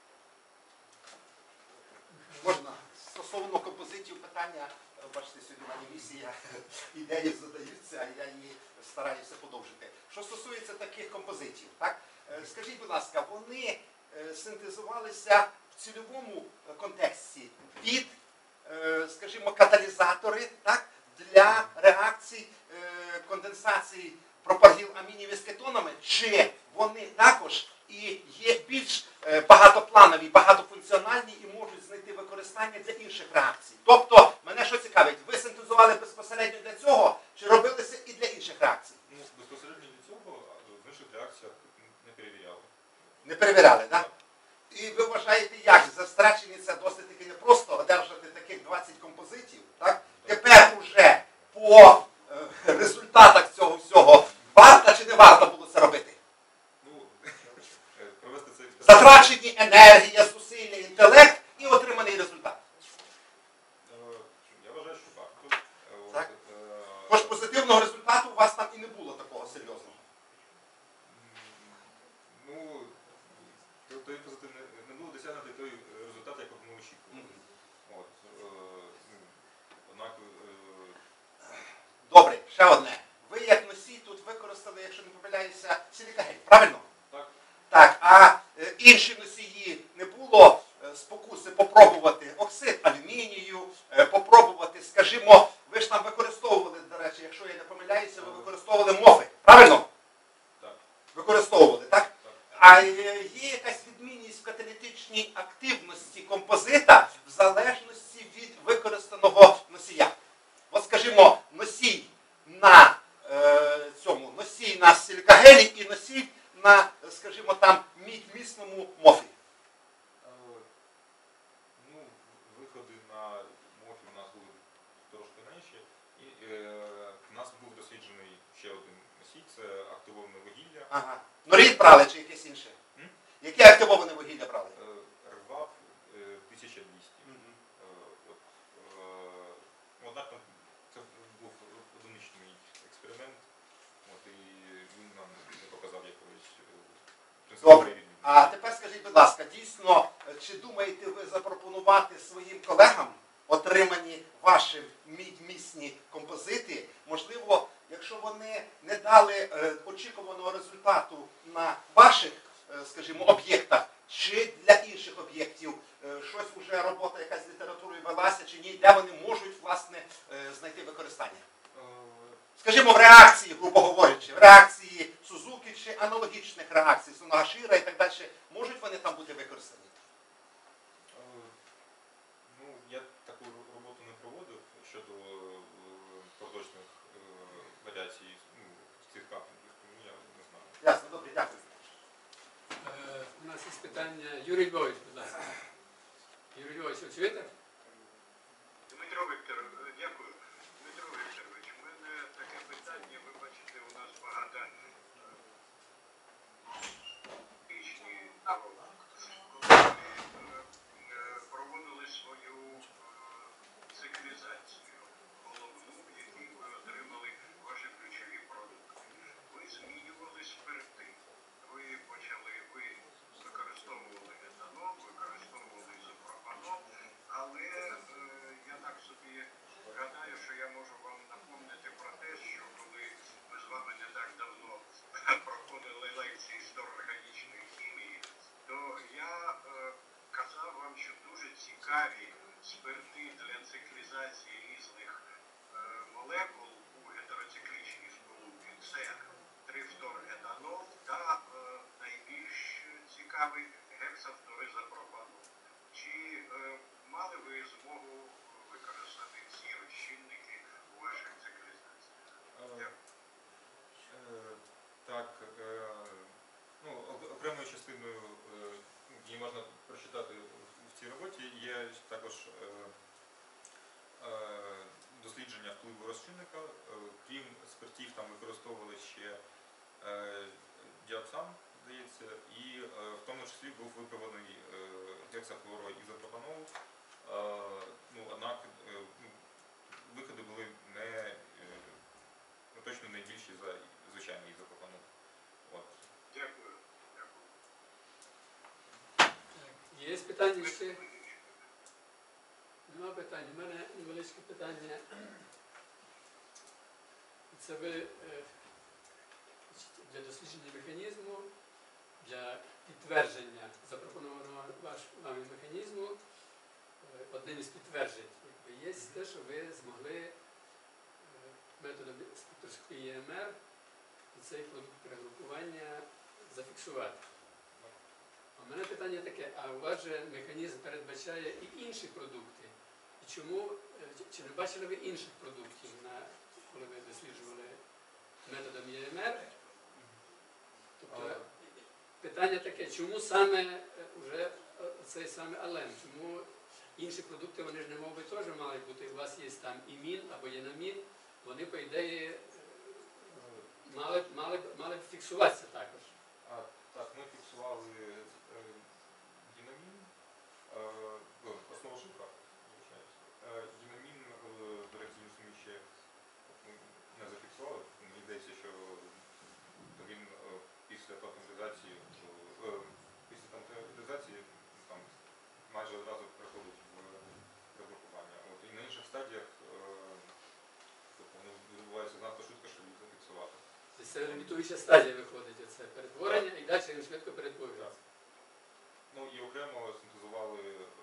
Можна стосовно композитів питання, бачите, сьогодні в мене місія, ідеї задаються, а я її стараюся подовжити. Що стосується таких композитів, так? Скажіть, будь ласка, вони синтезувалися в цільовому контексті під, скажімо, каталізатори, так, для реакцій конденсації пропаргіламінів із кетонами, чи вони також і є більш багатопланові, багатофункціональні і можуть знайти використання для інших реакцій? Тобто, мене що цікавить, ви синтезували безпосередньо для цього, чи робилися і для інших реакцій? Безпосередньо для цього в інших реакціях не перевіряли. Не перевіряли, так? І ви вважаєте, як застрачені це досить таки непросто одержати таких 20 композитів, так? Тепер уже по результатах цього всього варто чи не варто було це робити? Провести це Затрачені енергія, зусилля, інтелект і отриманий результат. Я вважаю, що варто. Так. Тож позитивного результату у вас там і не було такого серйозного. Той позитивний, не було досягнути той результат, як ми очікували. Однак... Добре, ще одне. Ви як носій тут використали, якщо не помиляюся, силікагель, правильно? Так. Так, а інші носії не було спокуси попробувати оксид алюмінію, попробувати, скажімо, ви ж там використовували, до речі, якщо я не помиляюся, ви використовували мофи, правильно? Так. Використовували, так? А є якась відмінність в каталітичній активності композита в залежності від використаного носія? От, скажімо, носій на носій на силікагелі і носій на, скажімо, там мідьмісному мофі. Виходи на мофі у нас були трошки менші. І в нас був досліджений ще один носій, це активоване вугілля. Ага. Норід брали чи якесь інше? Яке активоване вугілля брали? РВАП 1200. Однак це був одиничний експеримент, і він нам не показав якоїсь Добре. відмінності. А тепер скажіть, будь ласка, дійсно, чи думаєте ви запропонувати своїм колегам отримані ваші мідьмісні композити? Можливо, якщо вони не дали очікуваного результату на ваших, скажімо, об'єктах, чи для інших об'єктів, щось уже робота якась з літературою велася, чи ні, де вони можуть, власне, знайти використання? Скажімо, в реакції, грубо говорячи, в реакції Сузуки чи аналогічних реакцій, Соногашира і так далі, можуть вони там бути використані? Я таку роботу не проводив щодо проточних варіацій цих каплів, тому я не знаю. Ясно, добре, дякую. У нас є питання. Юрій Львович, будь ласка. Юрій Львович, ви чуєте? Дмитро Вікторович, дякую. Дмитро Вікторович, у мене таке питання, ви бачите, у нас багато річні проводили свою циклізацію головну, в якій ви отримали ваші ключові продукти. Ви змінювали спирти. Ви використовували етанол, використовували ізопропанол, але цікаві спирти для циклізації різних молекул у гетероциклічній сполуці. Це трифторетанол та найбільш цікавий гексафторизопропанол. Чи мали ви змогу використати ці розчинники у ваших циклізаціях? Дякую. Так, ну, окремою частиною її можна прочитати в цій роботі. Є також дослідження впливу розчинника. Крім спиртів, там використовували ще діоксан, здається, і в тому числі був випробуваний гексахлороізопропанол. Ну, однак виходи були точно не більші за звичайний ізопропанол. От. Дякую. Дякую. Є питання ще? Нема питань. У мене невеличке питання. Це ви для дослідження механізму, для підтвердження запропонованого вами механізму, одним із підтверджень є те, що ви змогли методом спектроскопії ЕМР цей продукт перегрупування зафіксувати. У мене питання таке, а у вас же механізм передбачає і інші продукти. І чому, чи не бачили ви інших продуктів, коли ви досліджували методом ЄМР? Тобто питання таке, чому саме вже цей саме ален, чому інші продукти, вони ж не мов би теж мали бути, у вас є там імін або єнамін, вони, по ідеї, мали б фіксуватися також. Так, ми фіксували динамін, основа шифра, звичайно. Динамін в реакційній сумі ще не зафіксували. Мені здається, що він після патентизації там майже одразу приходить в розрахування. І на інших стадіях вони відбуваються надто швидко, щоб їх зафіксувати. Тобто це лімітуюча стадія виходить, оце перетворення, і далі він швидко перетворюється. Ну і окремо синтезували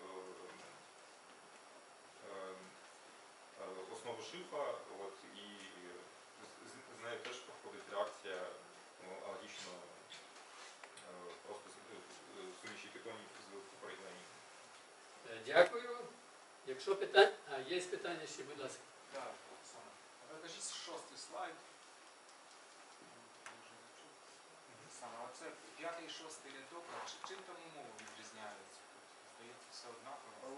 основу шифа, і з нею теж проходить реакція аналогічно просто суміші кетонів з купорогенів. Дякую. Якщо питання... є питання ще, будь ласка. Так, Оксана. Покажіть 6-й слайд. Оксана, оце 5-й і 6-й рядок. Чим там умови відрізняються? Здається, все однаково.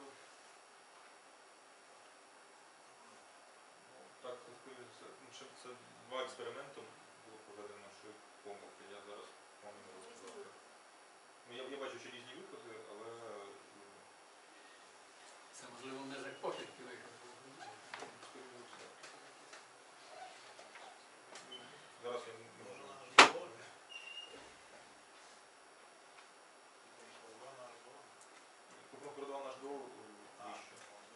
Так, це два експерименти було проведено, що помилки. Я зараз вам не можу сказати. Я бачу, що різні виходи, але Це можливо в межах похибки виходу. зараз я не можу. Передав наш до вище.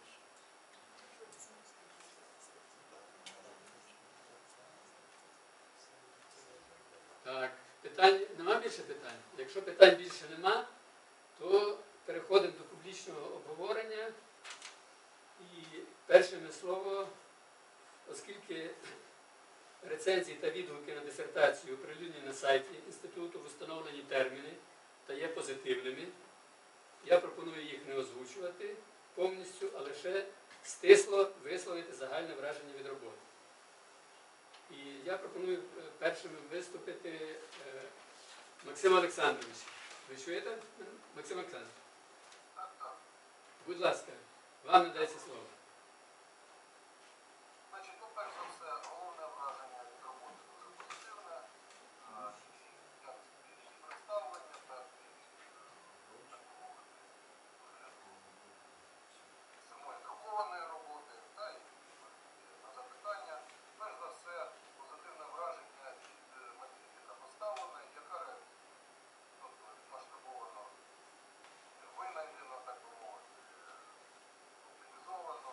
Так, питань, нема більше питань? Якщо питань більше нема, то переходимо до публічного обговорення. І першими слово, оскільки рецензії та відгуки на дисертацію оприлюднені на сайті інституту в установлені терміни та є позитивними, я пропоную їх не озвучувати повністю, а лише стисло висловити загальне враження від роботи. І я пропоную першим виступити Максима Олександровича. Ви чуєте? Максим Олександрович? Будь ласка, вам надається слово. Значить, ну, перш за все, головне враження від роботи дуже позитивне. Як і представлення, так і самої друкованої роботи, та і на запитання. Перш за все, позитивне враження від методика поставлена, яка тобто масштабовано винайдено, так би мовити, оптимізовано.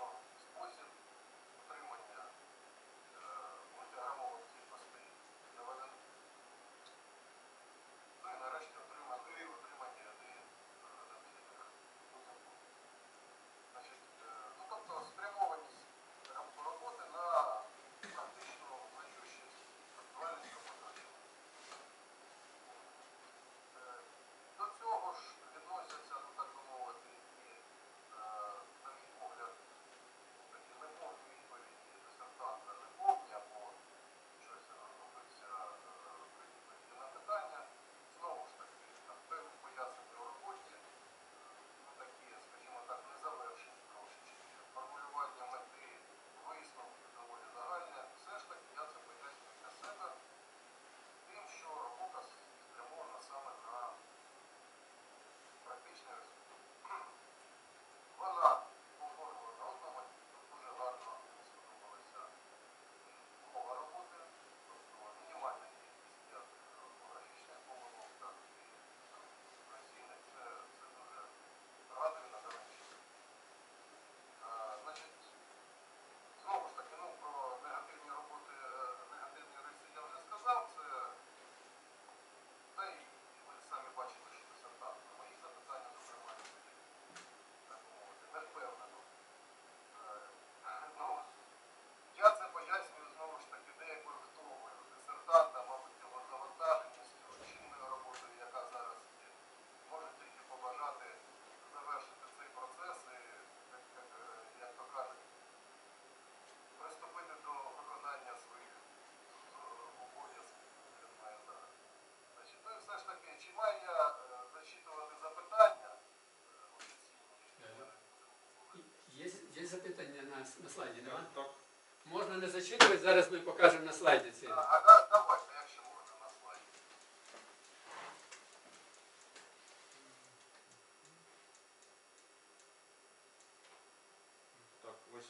Є запитання на слайді, нема? Так. Можна не зачитувати, зараз ми покажемо на слайді це. Давайте, якщо можна, на слайді. Так, ось.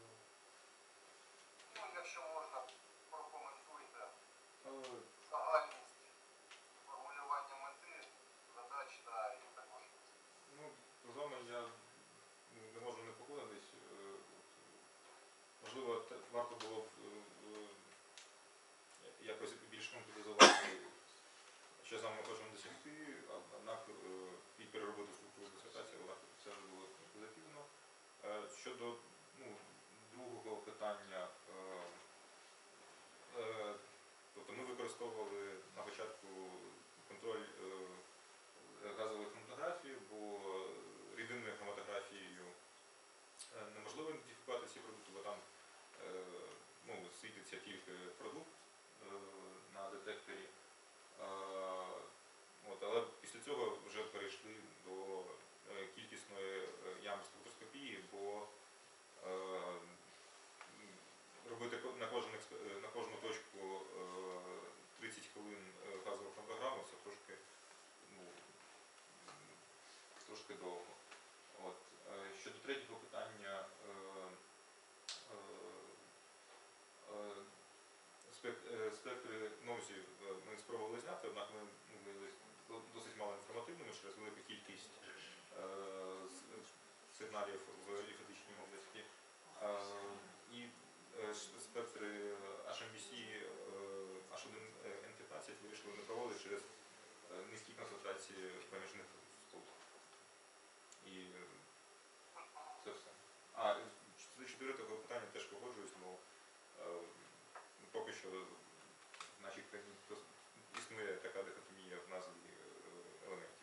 Ну, якщо можна, прокоментуйте е, загальність формулювання мети, задач та і також. Ну, з вами я не можу не погодитись. Можливо, варто було б якось більш конкретизувати, що саме ми хочемо досягти, однак і переробити структуру дисертації, однак це вже було позитивно. Щодо другого питання, тобто ми використовували на початку контроль газової хроматографії, бо рідинною хроматографією неможливо ідентифікувати ці продукти, бо там світиться тільки продукт на детекторі. Але після цього вже перейшли до кількісної ями спектроскопії, бо робити на кожну точку 30 хвилин газову хроматограму це трошки довго. Щодо третього питання, спектри нозів ми спробували зняти, однак ми виявилися досить мало інформативними через велику кількість сигналів в лімфатичній області. І спектри HMBC H1N15 вирішили не проводити через низькі концентрації проміжних спут. І це все. З четвертого питання теж погоджуюсь, бо поки що в нашій країні існує така дихотомія в назві елементів.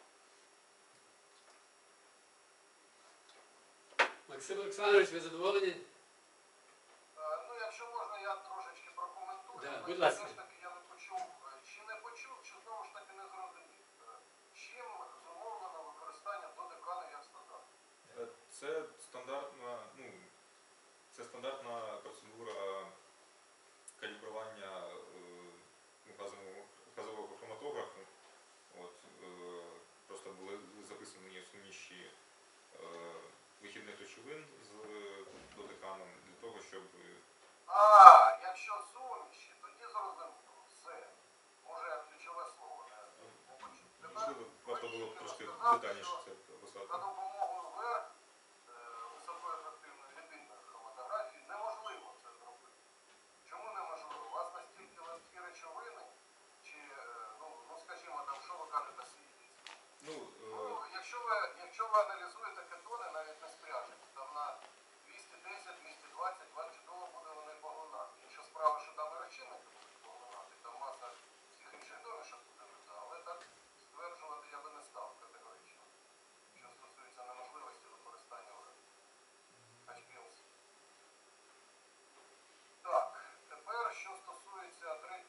Максим Олександрович, ви задоволені? Ну, якщо можна, я трошечки прокоментую. Да, будь ласка. Все ж таки я не почув, чи знову ж таки не зрозумів. Чим зумовлено використання додекану як стандарт? Це стандартна процедура калібрування газового хроматографу. Просто були записані суміші вихідних речовин з додеканом для того, щоб... Якщо суміші, тоді зрозуміло. Все. Може, ключове слово не почув. Можливо, варто було б трошки детальніше це За описати. допомогою високоефективної рідинної хроматографії неможливо це зробити. Чому неможливо? У вас настільки легкі речовини, чи, скажімо, там, що ви кажете, світиться? Якщо ви аналізуєте кетони, навіть не спряжені, там на 210-220 вам чудово буде вони поглинати. Інша справа, що там і розчинники будуть поглинати, там маса всіх інших домішок буде видна, але так стверджувати я би не став категорично, що стосується неможливості використання HPLC. Так, тепер, що стосується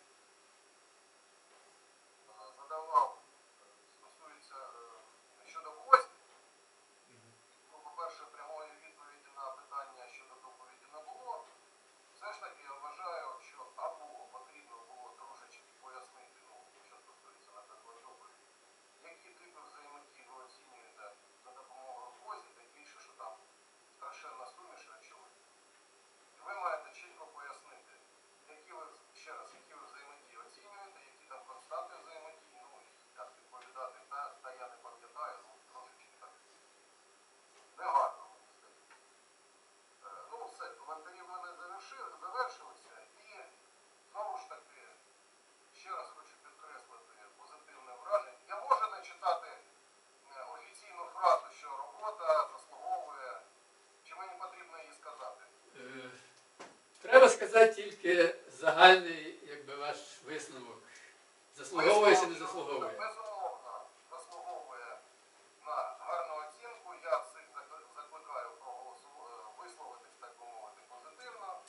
щодо гостей. По-перше, прямої відповіді на питання щодо доповіді не було. Все ж таки, я вважаю, що або потрібно було трошечки пояснити, що стосується, наприклад, доповіді, які типи взаємодії ви оцінюєте за допомогою гостей, тим більше, що там страшенна суміш речовин. І ви маєте чітко пояснити, які ви взаємодії оцінюєте, які там константи взаємодії, як відповідати, та я не пам'ятаю, трошечки так. Негарно, мені здається. Все, коментарі в мене завершилися. І, знову ж таки, ще раз хочу підкреслити позитивне враження. Я можу не читати офіційну фразу, що робота заслуговує, чи мені потрібно її сказати? Треба сказати тільки загальний, ваш висновок. Заслуговує чи не заслуговує? Безумовно, заслуговує на гарну оцінку. Я всіх закликаю висловитись, так би мовити, позитивно.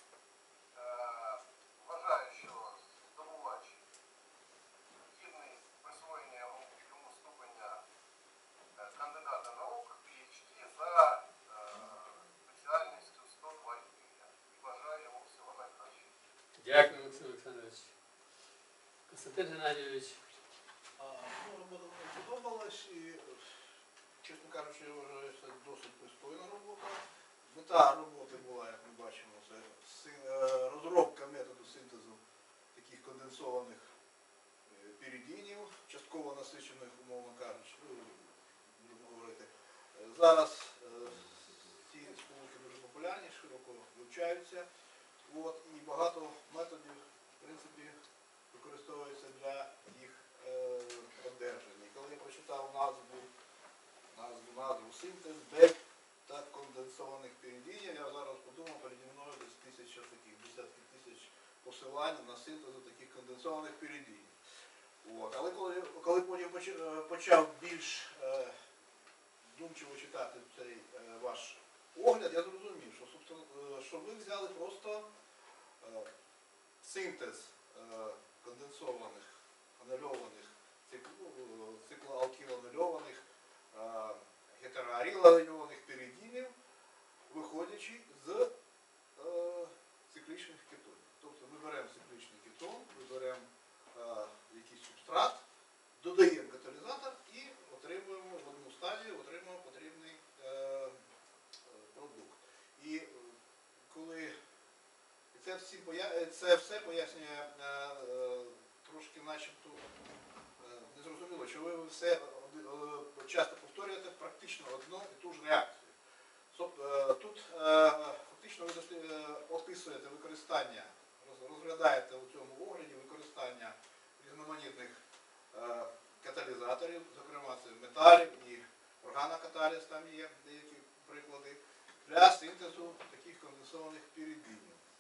Вважаю, що здобувач гідний присвоєння йому ступеня кандидата наук, PhD, за спеціальність Костянтин Геннадійович, Робота мені подобалась і, чесно кажучи, я вважаю, це досить пристойна робота. Мета роботи була, як ми бачимо, це розробка методу синтезу таких конденсованих піридинів, частково насичених, умовно кажучи, будемо говорити. Зараз ці сполуки дуже популярні, широко вивчаються. І багато методів, в принципі, використовується для їх одержання. І коли я прочитав назву синтез бета-конденсованих піридинів, я зараз подумав, переді мною десь десятки тисяч посилань на синтез таких конденсованих піридинів. Але коли потім почав більш думчиво читати цей ваш огляд, я зрозумів, що ви взяли просто синтез конденсованих, анульованих, циклоалкиланульованих, гетероаріл-анульованих піридинів, виходячи з циклічних кетонів. Тобто ми беремо циклічний кетон, ми беремо якийсь субстрат, додаємо каталізатор і отримуємо в одну стадію, отримуємо потрібний продукт. І коли це все пояснює трошки начебто незрозуміло, що ви все часто повторюєте практично одну і ту ж реакцію. Тут фактично ви описуєте використання, розглядаєте у цьому огляді використання різноманітних каталізаторів, зокрема це металів і органокаталіз, там є деякі приклади, для синтезу таких конденсованих піридинів.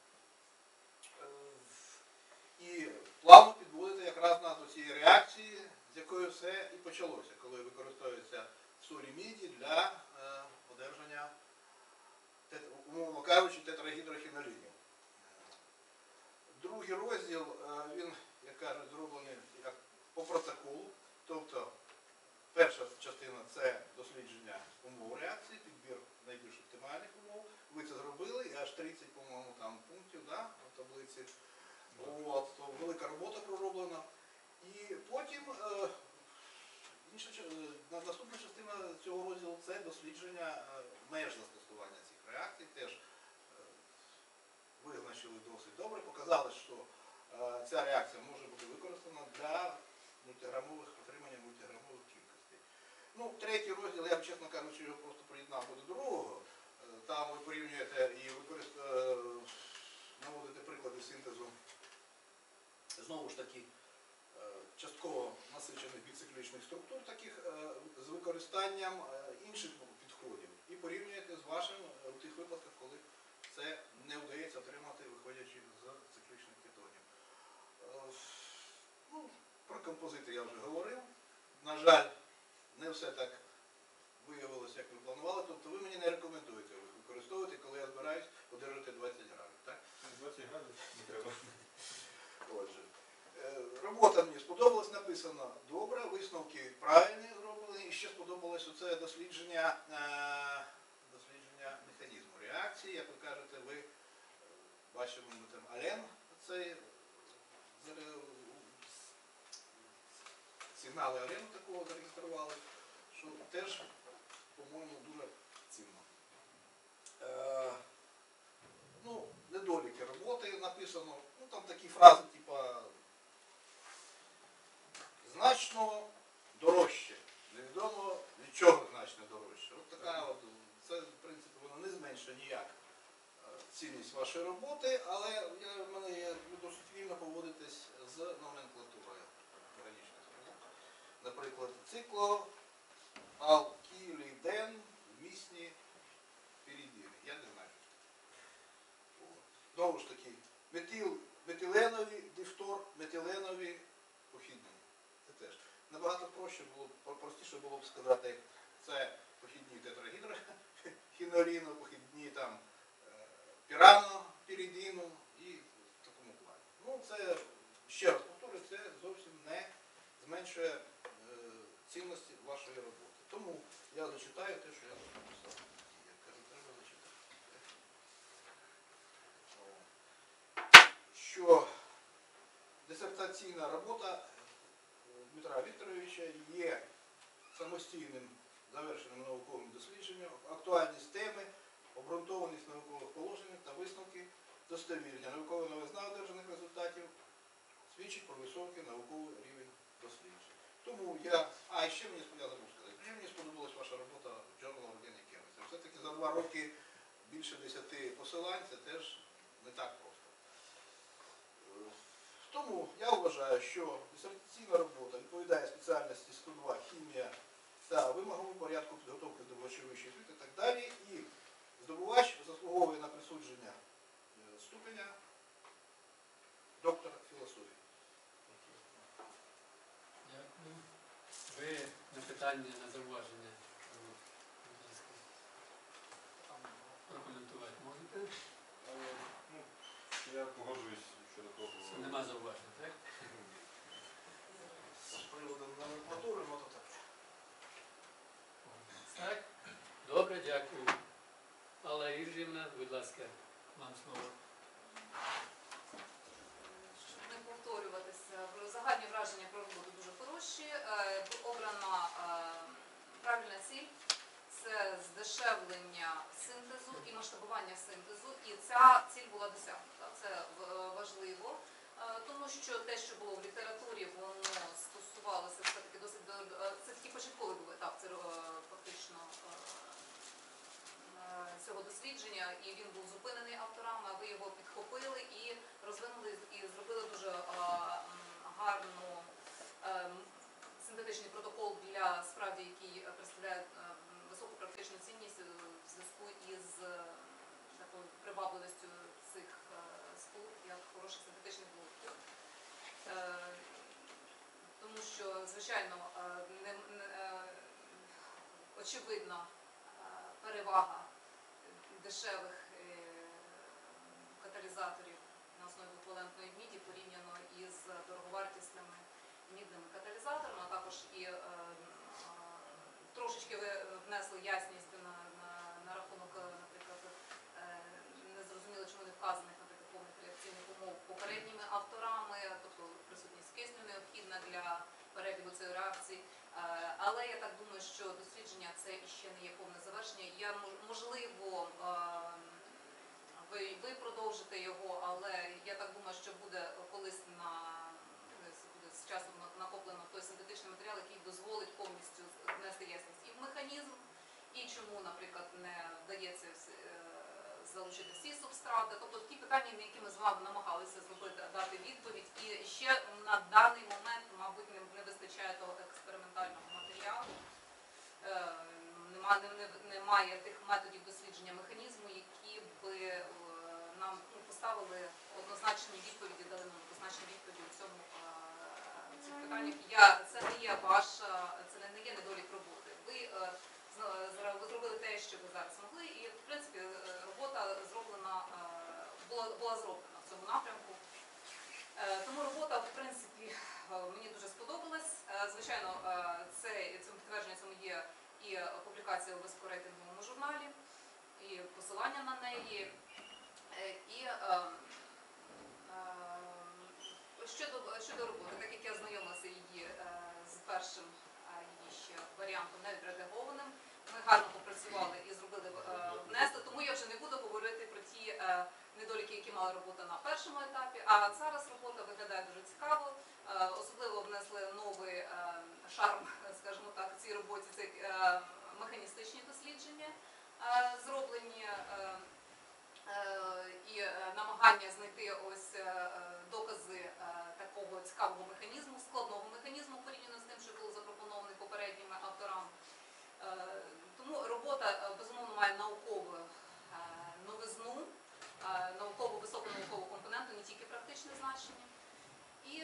І плавно підводите якраз нас до цієї реакції, з якої все і почалося, коли використовується сурі міді для одержання, умовно кажучи, тетрагідрохінолінів. Другий розділ, він, як кажуть, зроблений по протоколу, тобто перша частина – це дослідження умов реакції, підбір найбільш оптимальних умов. Ви це зробили, і аж 30, по-моєму, там пунктів, да, в таблиці. То велика робота пророблена. І потім наступна частина цього розділу – це дослідження меж застосування цих реакцій. Теж визначили досить добре, показали, що ця реакція може бути використана для отримання мультиграмових кількостей. Третій розділ, я б, чесно кажучи, його просто приєднав до другого. Там ви порівнюєте і наводите приклади синтезу, знову ж таки, частково насичених біциклічних структур, таких з використанням інших підходів. І порівнюєте з вашим у тих випадках, коли це не вдається отримати, виходячи з циклічних кетонів. Про композити я вже говорив. На жаль, не все так виявилося, як ви планували. Тобто ви мені не рекомендуєте їх використовувати, коли я збираюсь одержати 20 грамів. Так? 20 градусів не треба. Отже, робота мені сподобалась, написано добре, висновки правильні зроблені. І ще сподобалось оце дослідження механізму реакції. Як ви кажете, ви бачимо там ален, цей сигнали арену такого зареєстрували, що теж, по-моєму, дуже цінно. Недоліки роботи написано, там такі фрази, типа значно дорожче. Невідомо від чого значно дорожче. Це, в принципі, воно не зменшує ніяк цінність вашої роботи, але в мене є досить вільно поводитись з номенклатурою органічних сполук. Наприклад, циклоалкіліден вмісні піридини. Я не знаю. Знову ж таки, метиленові дифтор-метиленові похідні. Це теж. Набагато простіше було б сказати, це похідні тетрагідрохіноліну, похідні там піранопіридину і в такому плані. Це, ще раз повторюю, це зовсім не зменшує цінності вашої роботи. Тому я зачитаю те, що я написав. Я кажу, треба зачитати. Що дисертаційна робота Дмитра Вікторовича є самостійним завершеним науковим дослідженням, актуальність теми, обґрунтованість наукових положень та висновки достовірення. Наукова новизна одержаних результатів свідчить про високий науковий рівень досліджень. Тому я, ще я забув сказати, мені сподобалась ваша робота в Journal of Organic Chemistry. Все-таки за 2 роки більше 10 посилань, це теж не так просто. Тому я вважаю, що дисертаційна робота відповідає спеціальності 102 хімія та вимоговому порядку підготовки до вищої освіти і так далі. І здобувач заслуговує на присудження ступеня доктора філософії. Дякую. Ви на питання, на зауваження, будь ласка, прокоментувати можете? Я погоджуюсь щодо того. Нема зауважень, так? З приводу номенклатури, то так. Так? Добре, дякую. Алла Іржівна, будь ласка, вам слово. Щоб не повторюватися, загальні враження про роботу дуже хороші. Обрана правильна ціль – це здешевлення синтезу і масштабування синтезу. І ця ціль була досягнута. Це важливо, тому що те, що було в літературі, воно стосувалося все-таки досить це такий початковий був етап, це фактично цього дослідження, і він був зупинений авторами, а ви його підхопили і розвинули, і зробили дуже гарну синтетичний протокол для справді, який представляє високу практичну цінність в зв'язку із такою привабливістю цих сполук, як хороших синтетичних блоків. Тому що, звичайно, очевидна перевага дешевих каталізаторів на основі двохвалентної міді порівняно із дороговартісними мідними каталізаторами, а також і трошечки ви внесли ясність на рахунок, наприклад, незрозуміло, чому не вказаних, наприклад, повних реакційних умов попередніми авторами, тобто присутність кисню необхідна для перебігу цієї реакції. Але я так думаю, що дослідження це іще не є повне завершення. Можливо, ви продовжите його, але я так думаю, що буде колись буде з часом накоплено той синтетичний матеріал, який дозволить повністю внести ясність і в механізм, і чому, наприклад, не вдається залучити всі субстрати. Тобто ті питання, на які ми з вами намагалися зробити, дати відповідь. І ще на даний момент, мабуть, не вистачає того експериментального матеріалу. Немає тих методів дослідження механізму, які би нам поставили однозначні відповіді, дали нам однозначні відповіді у цих питаннях. Це не є недолік роботи. Ви зробили те, що ви зараз могли, і, в принципі, робота була зроблена в цьому напрямку. Тому робота, в принципі, мені дуже сподобалась. Звичайно, цьому підтвердження цьому є і публікація у високорейтинговому журналі, і посилання на неї. І щодо роботи, так як я знайомилася її з першим її ще варіантом невідредагованим, ми гарно попрацювали і зробили внесли, тому я вже не буду говорити про ті недоліки, які мала робота на першому етапі, а зараз робота виглядає дуже цікаво, особливо внесли новий шарм, скажімо так, цій роботі, це механістичні дослідження зроблені і намагання знайти ось докази такого цікавого механізму, складного механізму порівняно з тим, що було запропоновано попередніми авторами. Тому робота, безумовно, має наукову новизну, високу наукову компоненту, не тільки практичне значення. І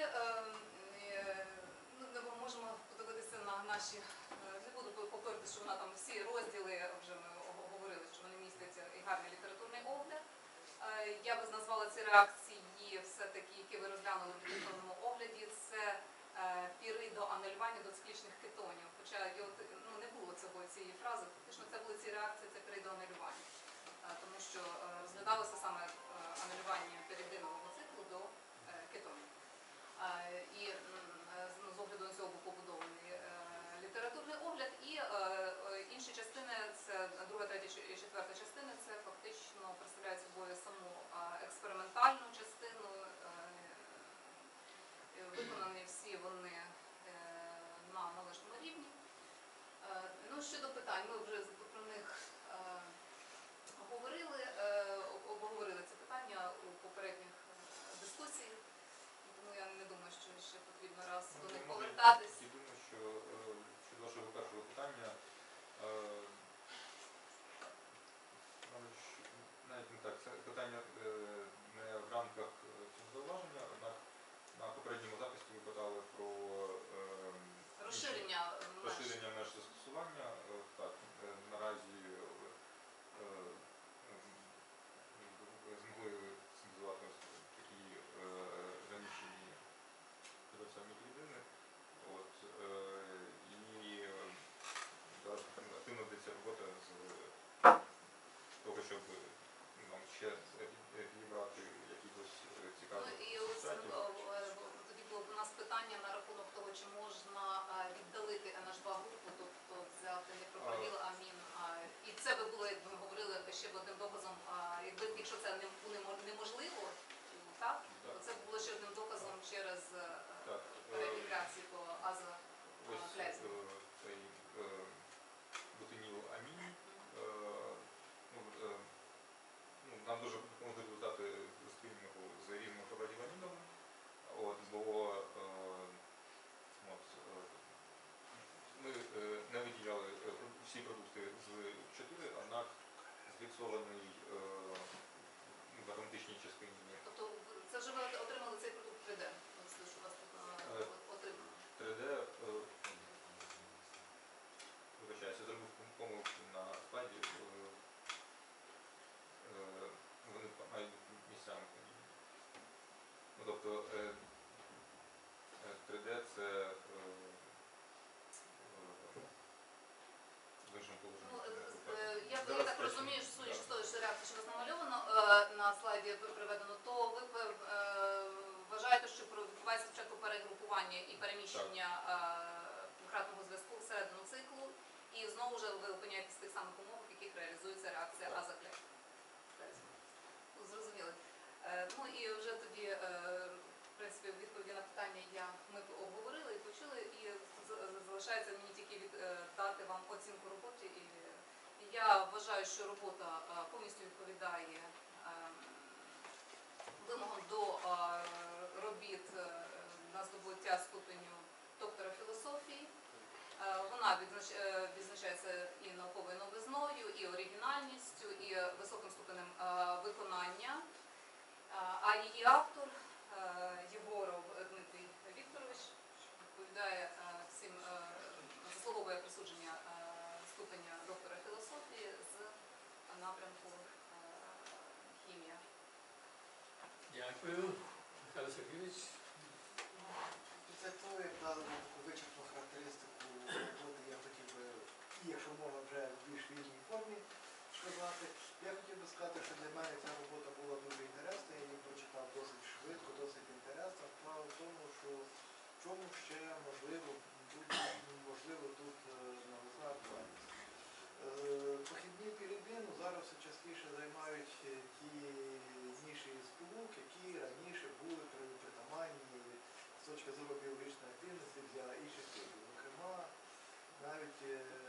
ми можемо подивитися на наші, не буду повторити, що вона там всі розділи, вже ми говорили, що вони містять і гарний літературний огляд. Я би назвала ці реакції, все-таки, які ви розглянули в літературному огляді, це піридоанальвання до циклічних кетонів. Хоча не було цієї фрази, фактично це були ці реакції, це піридоанальвання. Тому що розглядалося саме аналювання піридинового циклу до кетонів. І з огляду на цього був побудований літературний огляд. І інші частини, це друга, третя і четверта частини, це фактично представляють собою саму експериментальну частину. Виконані всі вони на належному рівні. Ну, щодо питань, ми вже про них обговорили це питання у попередніх дискусіях, тому я не думаю, що ще потрібно раз до них повертатись. Я думаю, що щодо вашого першого питання, навіть не так, це питання не в рамках цього зауваження, однак на попередньому записі ви питали про Розширення меж застосування. Так, наразі змогли синтезувати такі заміщені федераційні клітини. І зараз активно ведеться робота з того, щоб нам ще підібрати якихось цікавих і результатів. тоді було б у нас питання на рахунок того, чи можна віддалити NH2 групу, тобто взяти мікропропіламін. І це би було, як ми говорили, ще одним доказом, якщо це неможливо, так, то це було ще одним доказом через переінтеграцію по азоклясі. Цей бутиніламін. Нам дуже допомогли результати скринінгу з різними флороділаміном. Ми не виділяли всі продукти з 4, однак зфіксований в ароматичній частині. Тобто це вже ви отримали цей продукт 3D? Що у вас тут отримали? 3D, вибачаюся, зробив помилку на складі. Вони мають місцями. Тобто 3D це в іншому положенні. Я так розумію, що судячи з того, що реакція, що у вас намальовано на слайді приведено, то ви вважаєте, що відбувається спочатку перегрупування і переміщення кратного зв'язку всередину циклу, і знову ж ви опиняєтесь в тих самих умовах, в яких реалізується реакція азоклетки. Зрозуміли. Ну і вже тоді, в принципі, відповіді на питання ми обговорили і почули, і залишається мені тільки дати вам оцінку роботи. І я вважаю, що робота повністю відповідає вимогам до робіт на здобуття ступеню доктора філософії. Вона відзначається і науковою новизною, і оригінальністю, і високим ступенем виконання. А її автор Єгоров Дмитрій Вікторович відповідає всім, заслуговує присудження ступеня доктора філософії з напрямку хімія. Дякую. Михайло Сергійович. Після того, як дали таку вичерпну характеристику роботи, я хотів би, якщо можна вже в більш вільній формі сказати, я хотів би сказати, що для мене ця робота була дуже інтересна, я її прочитав досить швидко, досить інтересно. Справа в тому, що в чому ще можливо тут новизна актуальність. Похідні піридину зараз все частіше займають ті ніші сполук, які раніше були притаманні з точки зору біологічної активності для інших типів. Зокрема, навіть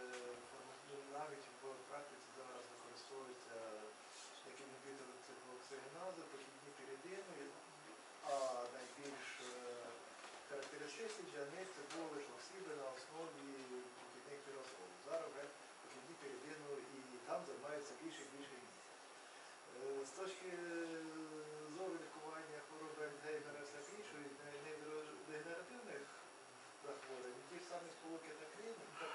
в практиці зараз використовуються як інгібітори циклооксигенази, похідні піридину, а найбільш характеристичні для них це були оксиди на основі похідних пірозолів. Зараз вже похідні піридину і там займаються більше і більше місць. З точки зору лікування хвороби Альцгеймера та іншої невродегенеративних захворювань, ті ж самі сполуки такрин,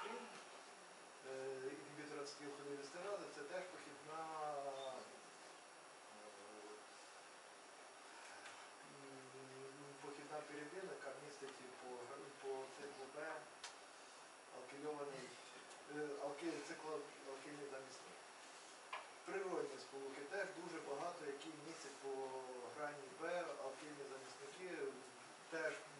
інгібітор ацетилхолінестерази, це теж похідна піридина, яка містить по циклу Б алкильований циклоалкильний замісник. Природні сполуки теж дуже багато, які містять по грані Б алкильні замісники, теж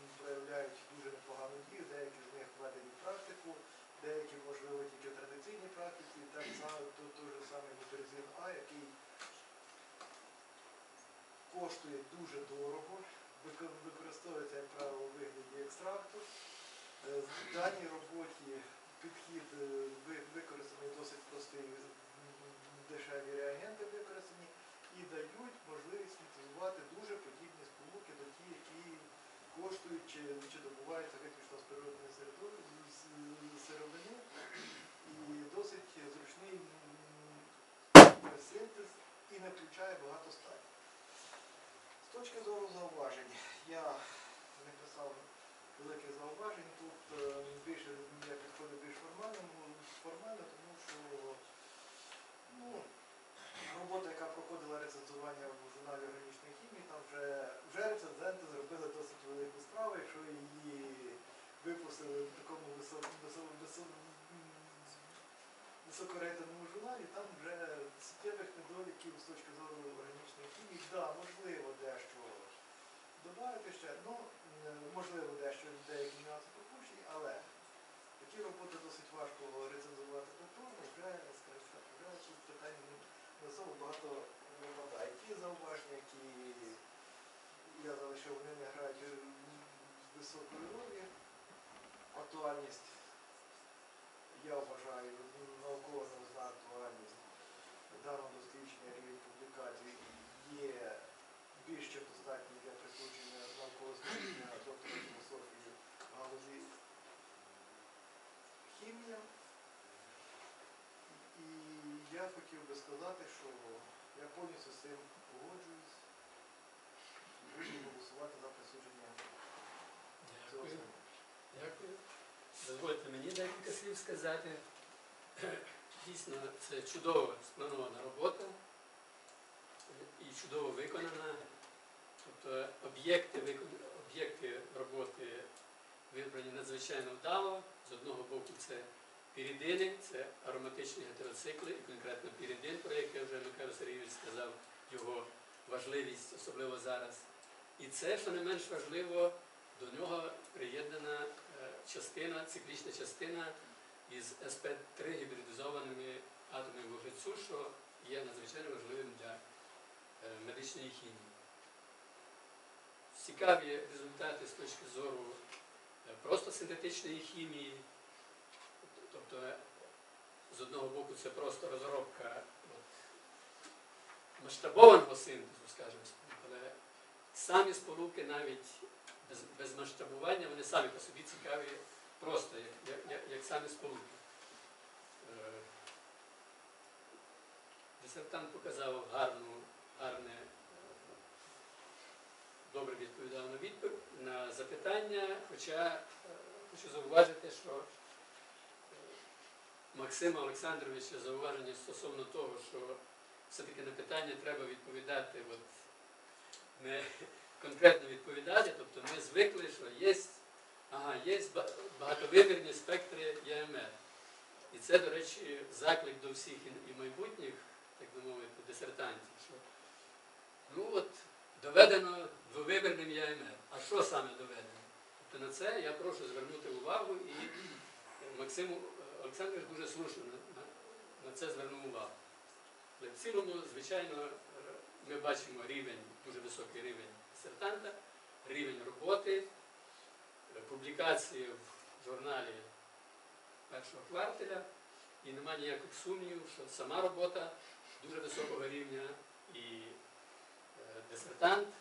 коштує дуже дорого, використовується, як правило, у вигляді екстракту. В даній роботі підхід використаний досить простий, дешеві реагенти використані і дають можливість синтезувати дуже подібні сполуки до ті, які коштують чи добуваються виключно з природної сировини. І досить зручний синтез і не включає багато стадій. З точки зору зауважень, я не писав великих зауважень, тут більше я підходив більш формально, тому що робота, яка проходила рецензування в журналі органічної хімії, там вже рецензенти зробили досить велику справу, якщо її випустили в такому високорейтинговому журналі, там вже суттєвих недоліків з точки зору органічної хімії. Так, можливо, дещо додати ще, можливо, дещо деякі нюанси пропущені, але такі роботи досить важко рецензувати повторно, вже тут питань не особо багато випадає. Ті зауваження, які я залишив, вони не грають високої ролі. Актуальність, я вважаю, науково научна актуальність даного дослідження, рівень публікацій є більш чим достатній для присудження наукового дослідження доктора філософії в галузі хімія. І я хотів би сказати, що я повністю з цим погоджуюсь і буду голосувати за присудження цього звання. Дякую. Дозвольте мені декілька слів сказати. Дійсно, це чудово спланована робота і чудово виконана. Тобто об'єкти роботи вибрані надзвичайно вдало. З одного боку це піридини, це ароматичні гетероцикли, і конкретно піридин, про який вже Михайло Сергійович сказав, його важливість, особливо зараз. І це, що не менш важливо, до нього приєднана частина, циклічна частина із СП3 гібридизованими атомами вуглецю, що є надзвичайно важливим для медичної хімії. Цікаві результати з точки зору просто синтетичної хімії. Тобто, з одного боку, це просто розробка масштабованого синтезу, скажімо, але самі сполуки навіть без масштабування, вони самі по собі цікаві просто, як самі сполуки. Дисертант показав добре відповідав на запитання, хоча хочу зауважити, що Максима Олександровича зауваження стосовно того, що все-таки на питання треба відповідати, не конкретно відповідати, тобто ми звикли, що є багатовимірні спектри ЯМР. І це, до речі, заклик до всіх і майбутніх, так би мовити, дисертантів, що доведено двовимірним ЯМР. А що саме доведено? Тобто на це я прошу звернути увагу, і Максим Олександрович дуже слушно на це звернув увагу. Але в цілому, звичайно, ми бачимо дуже високий рівень дисертанта, рівень роботи, публікації в журналі першого кварталя, і немає ніяких сумнівів, що сама робота дуже високого рівня, і дисертант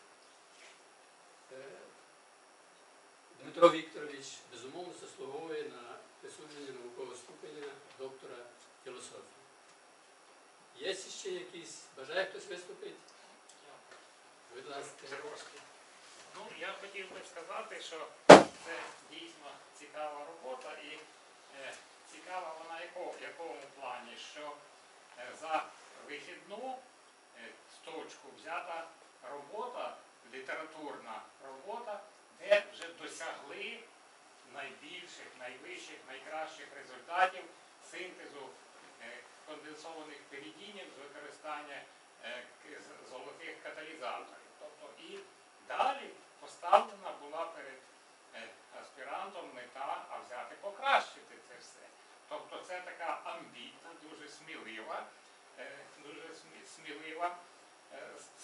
Дмитро Вікторович безумовно заслуговує на присудження наукового ступеня доктора філософії. Є ще якісь? Бажає хтось виступити? Будь ласка. Я хотів би сказати, що це дійсно цікава робота, і цікава вона в якому плані, що за вихідну точку взята робота, літературна робота, де вже досягли найбільших, найвищих, найкращих результатів синтезу конденсованих піридинів з використання золотих каталізаторів. Тобто і далі поставлена була перед аспірантом мета, взяти покращити це все. Тобто це така амбітна, дуже смілива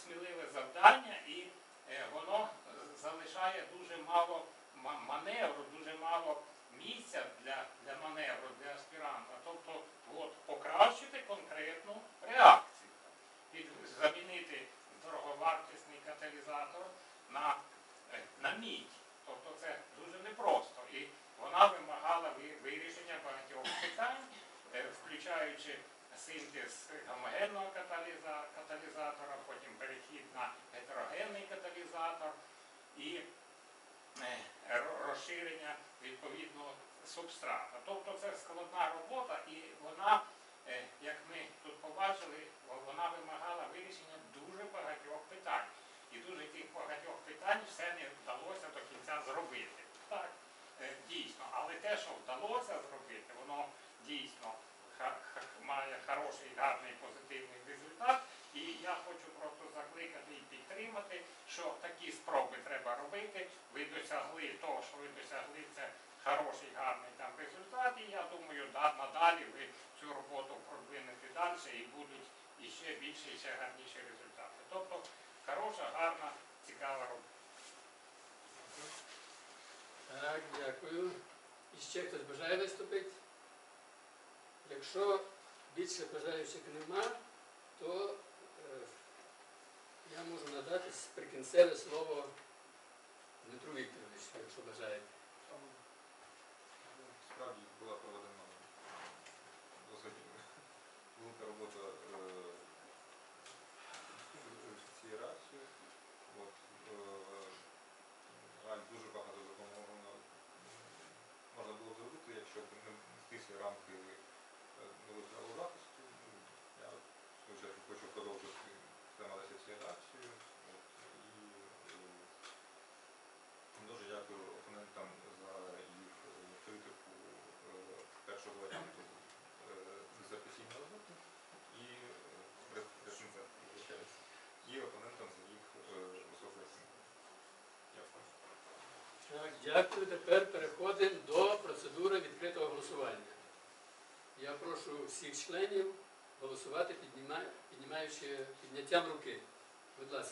сміливе завдання, і воно залишає дуже мало маневру, дуже мало місця для маневру, для аспіранта. Тобто от, покращити конкретну реакцію, замінити дороговартісний каталізатор на мідь. Тобто це дуже непросто. І вона вимагала вирішення багатьох питань, включаючи синтез гомогенного каталізатора, потім перехід на гетерогенний каталізатор і розширення відповідного субстрата. Тобто це складна робота, і вона, як ми тут побачили, вона вимагала вирішення дуже багатьох питань. І дуже тих багатьох питань все не вдалося до кінця зробити. Так, дійсно. Але те, що вдалося зробити, воно дійсно має хороший, гарний, позитивний результат. І я хочу просто закликати і підтримати, що такі спроби треба робити. Ви досягли того, що ви досягли, це хороший, гарний там результат. І я думаю, надалі ви цю роботу продвинете далі і будуть іще більше, і ще гарніші результати. Тобто хороша, гарна, цікава робота. Так, дякую. І ще хтось бажає виступити? Якщо більше бажаючих нема, то я можу надати прикінцеве слово Дмитру Вікторовичу, якщо бажаєте. Справді була проведена досить велика робота з цією рацією. Жаль, дуже багато допомоги можна було зробити, якщо б не стислі рамки нових правил захисту. Я в свою чергу хочу продовжити займатися цією рацією. І дуже дякую опонентам за їх критику першого варіанту дисертаційної роботи і і опонентам за їх високу оцінку. Дякую. Так, дякую. Тепер переходимо до процедури відкритого голосування. Я прошу всіх членів голосувати, піднімаючи підняттям руки. Будь ласка.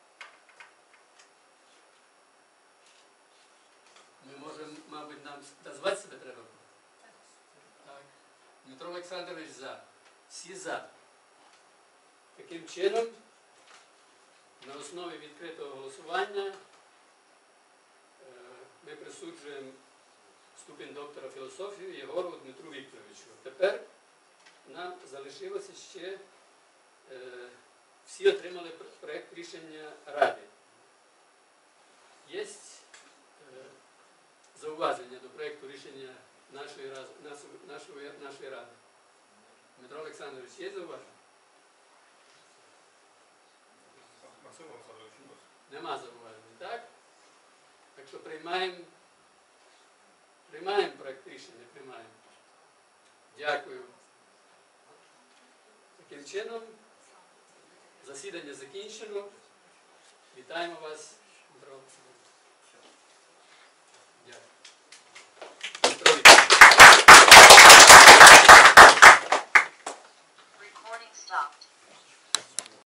Ми можемо, мабуть, нам назвати себе треба? Так. Дмитро Олександрович за. Всі за. Таким чином, на основі відкритого голосування ми присуджуємо ступінь доктора філософії Єгорову Дмитру Вікторовичу. Тепер нам залишилося ще, всі отримали проєкт рішення Ради. Є зауваження до проєкту рішення нашої Ради? Дмитро Олександрович, є зауваження? Максим Олександрович, Нема зауважень, так? Так що приймаємо проєкт рішення, приймаємо. Дякую. Таким чином, засідання закінчено. Вітаємо вас, Дмитро Олександрович.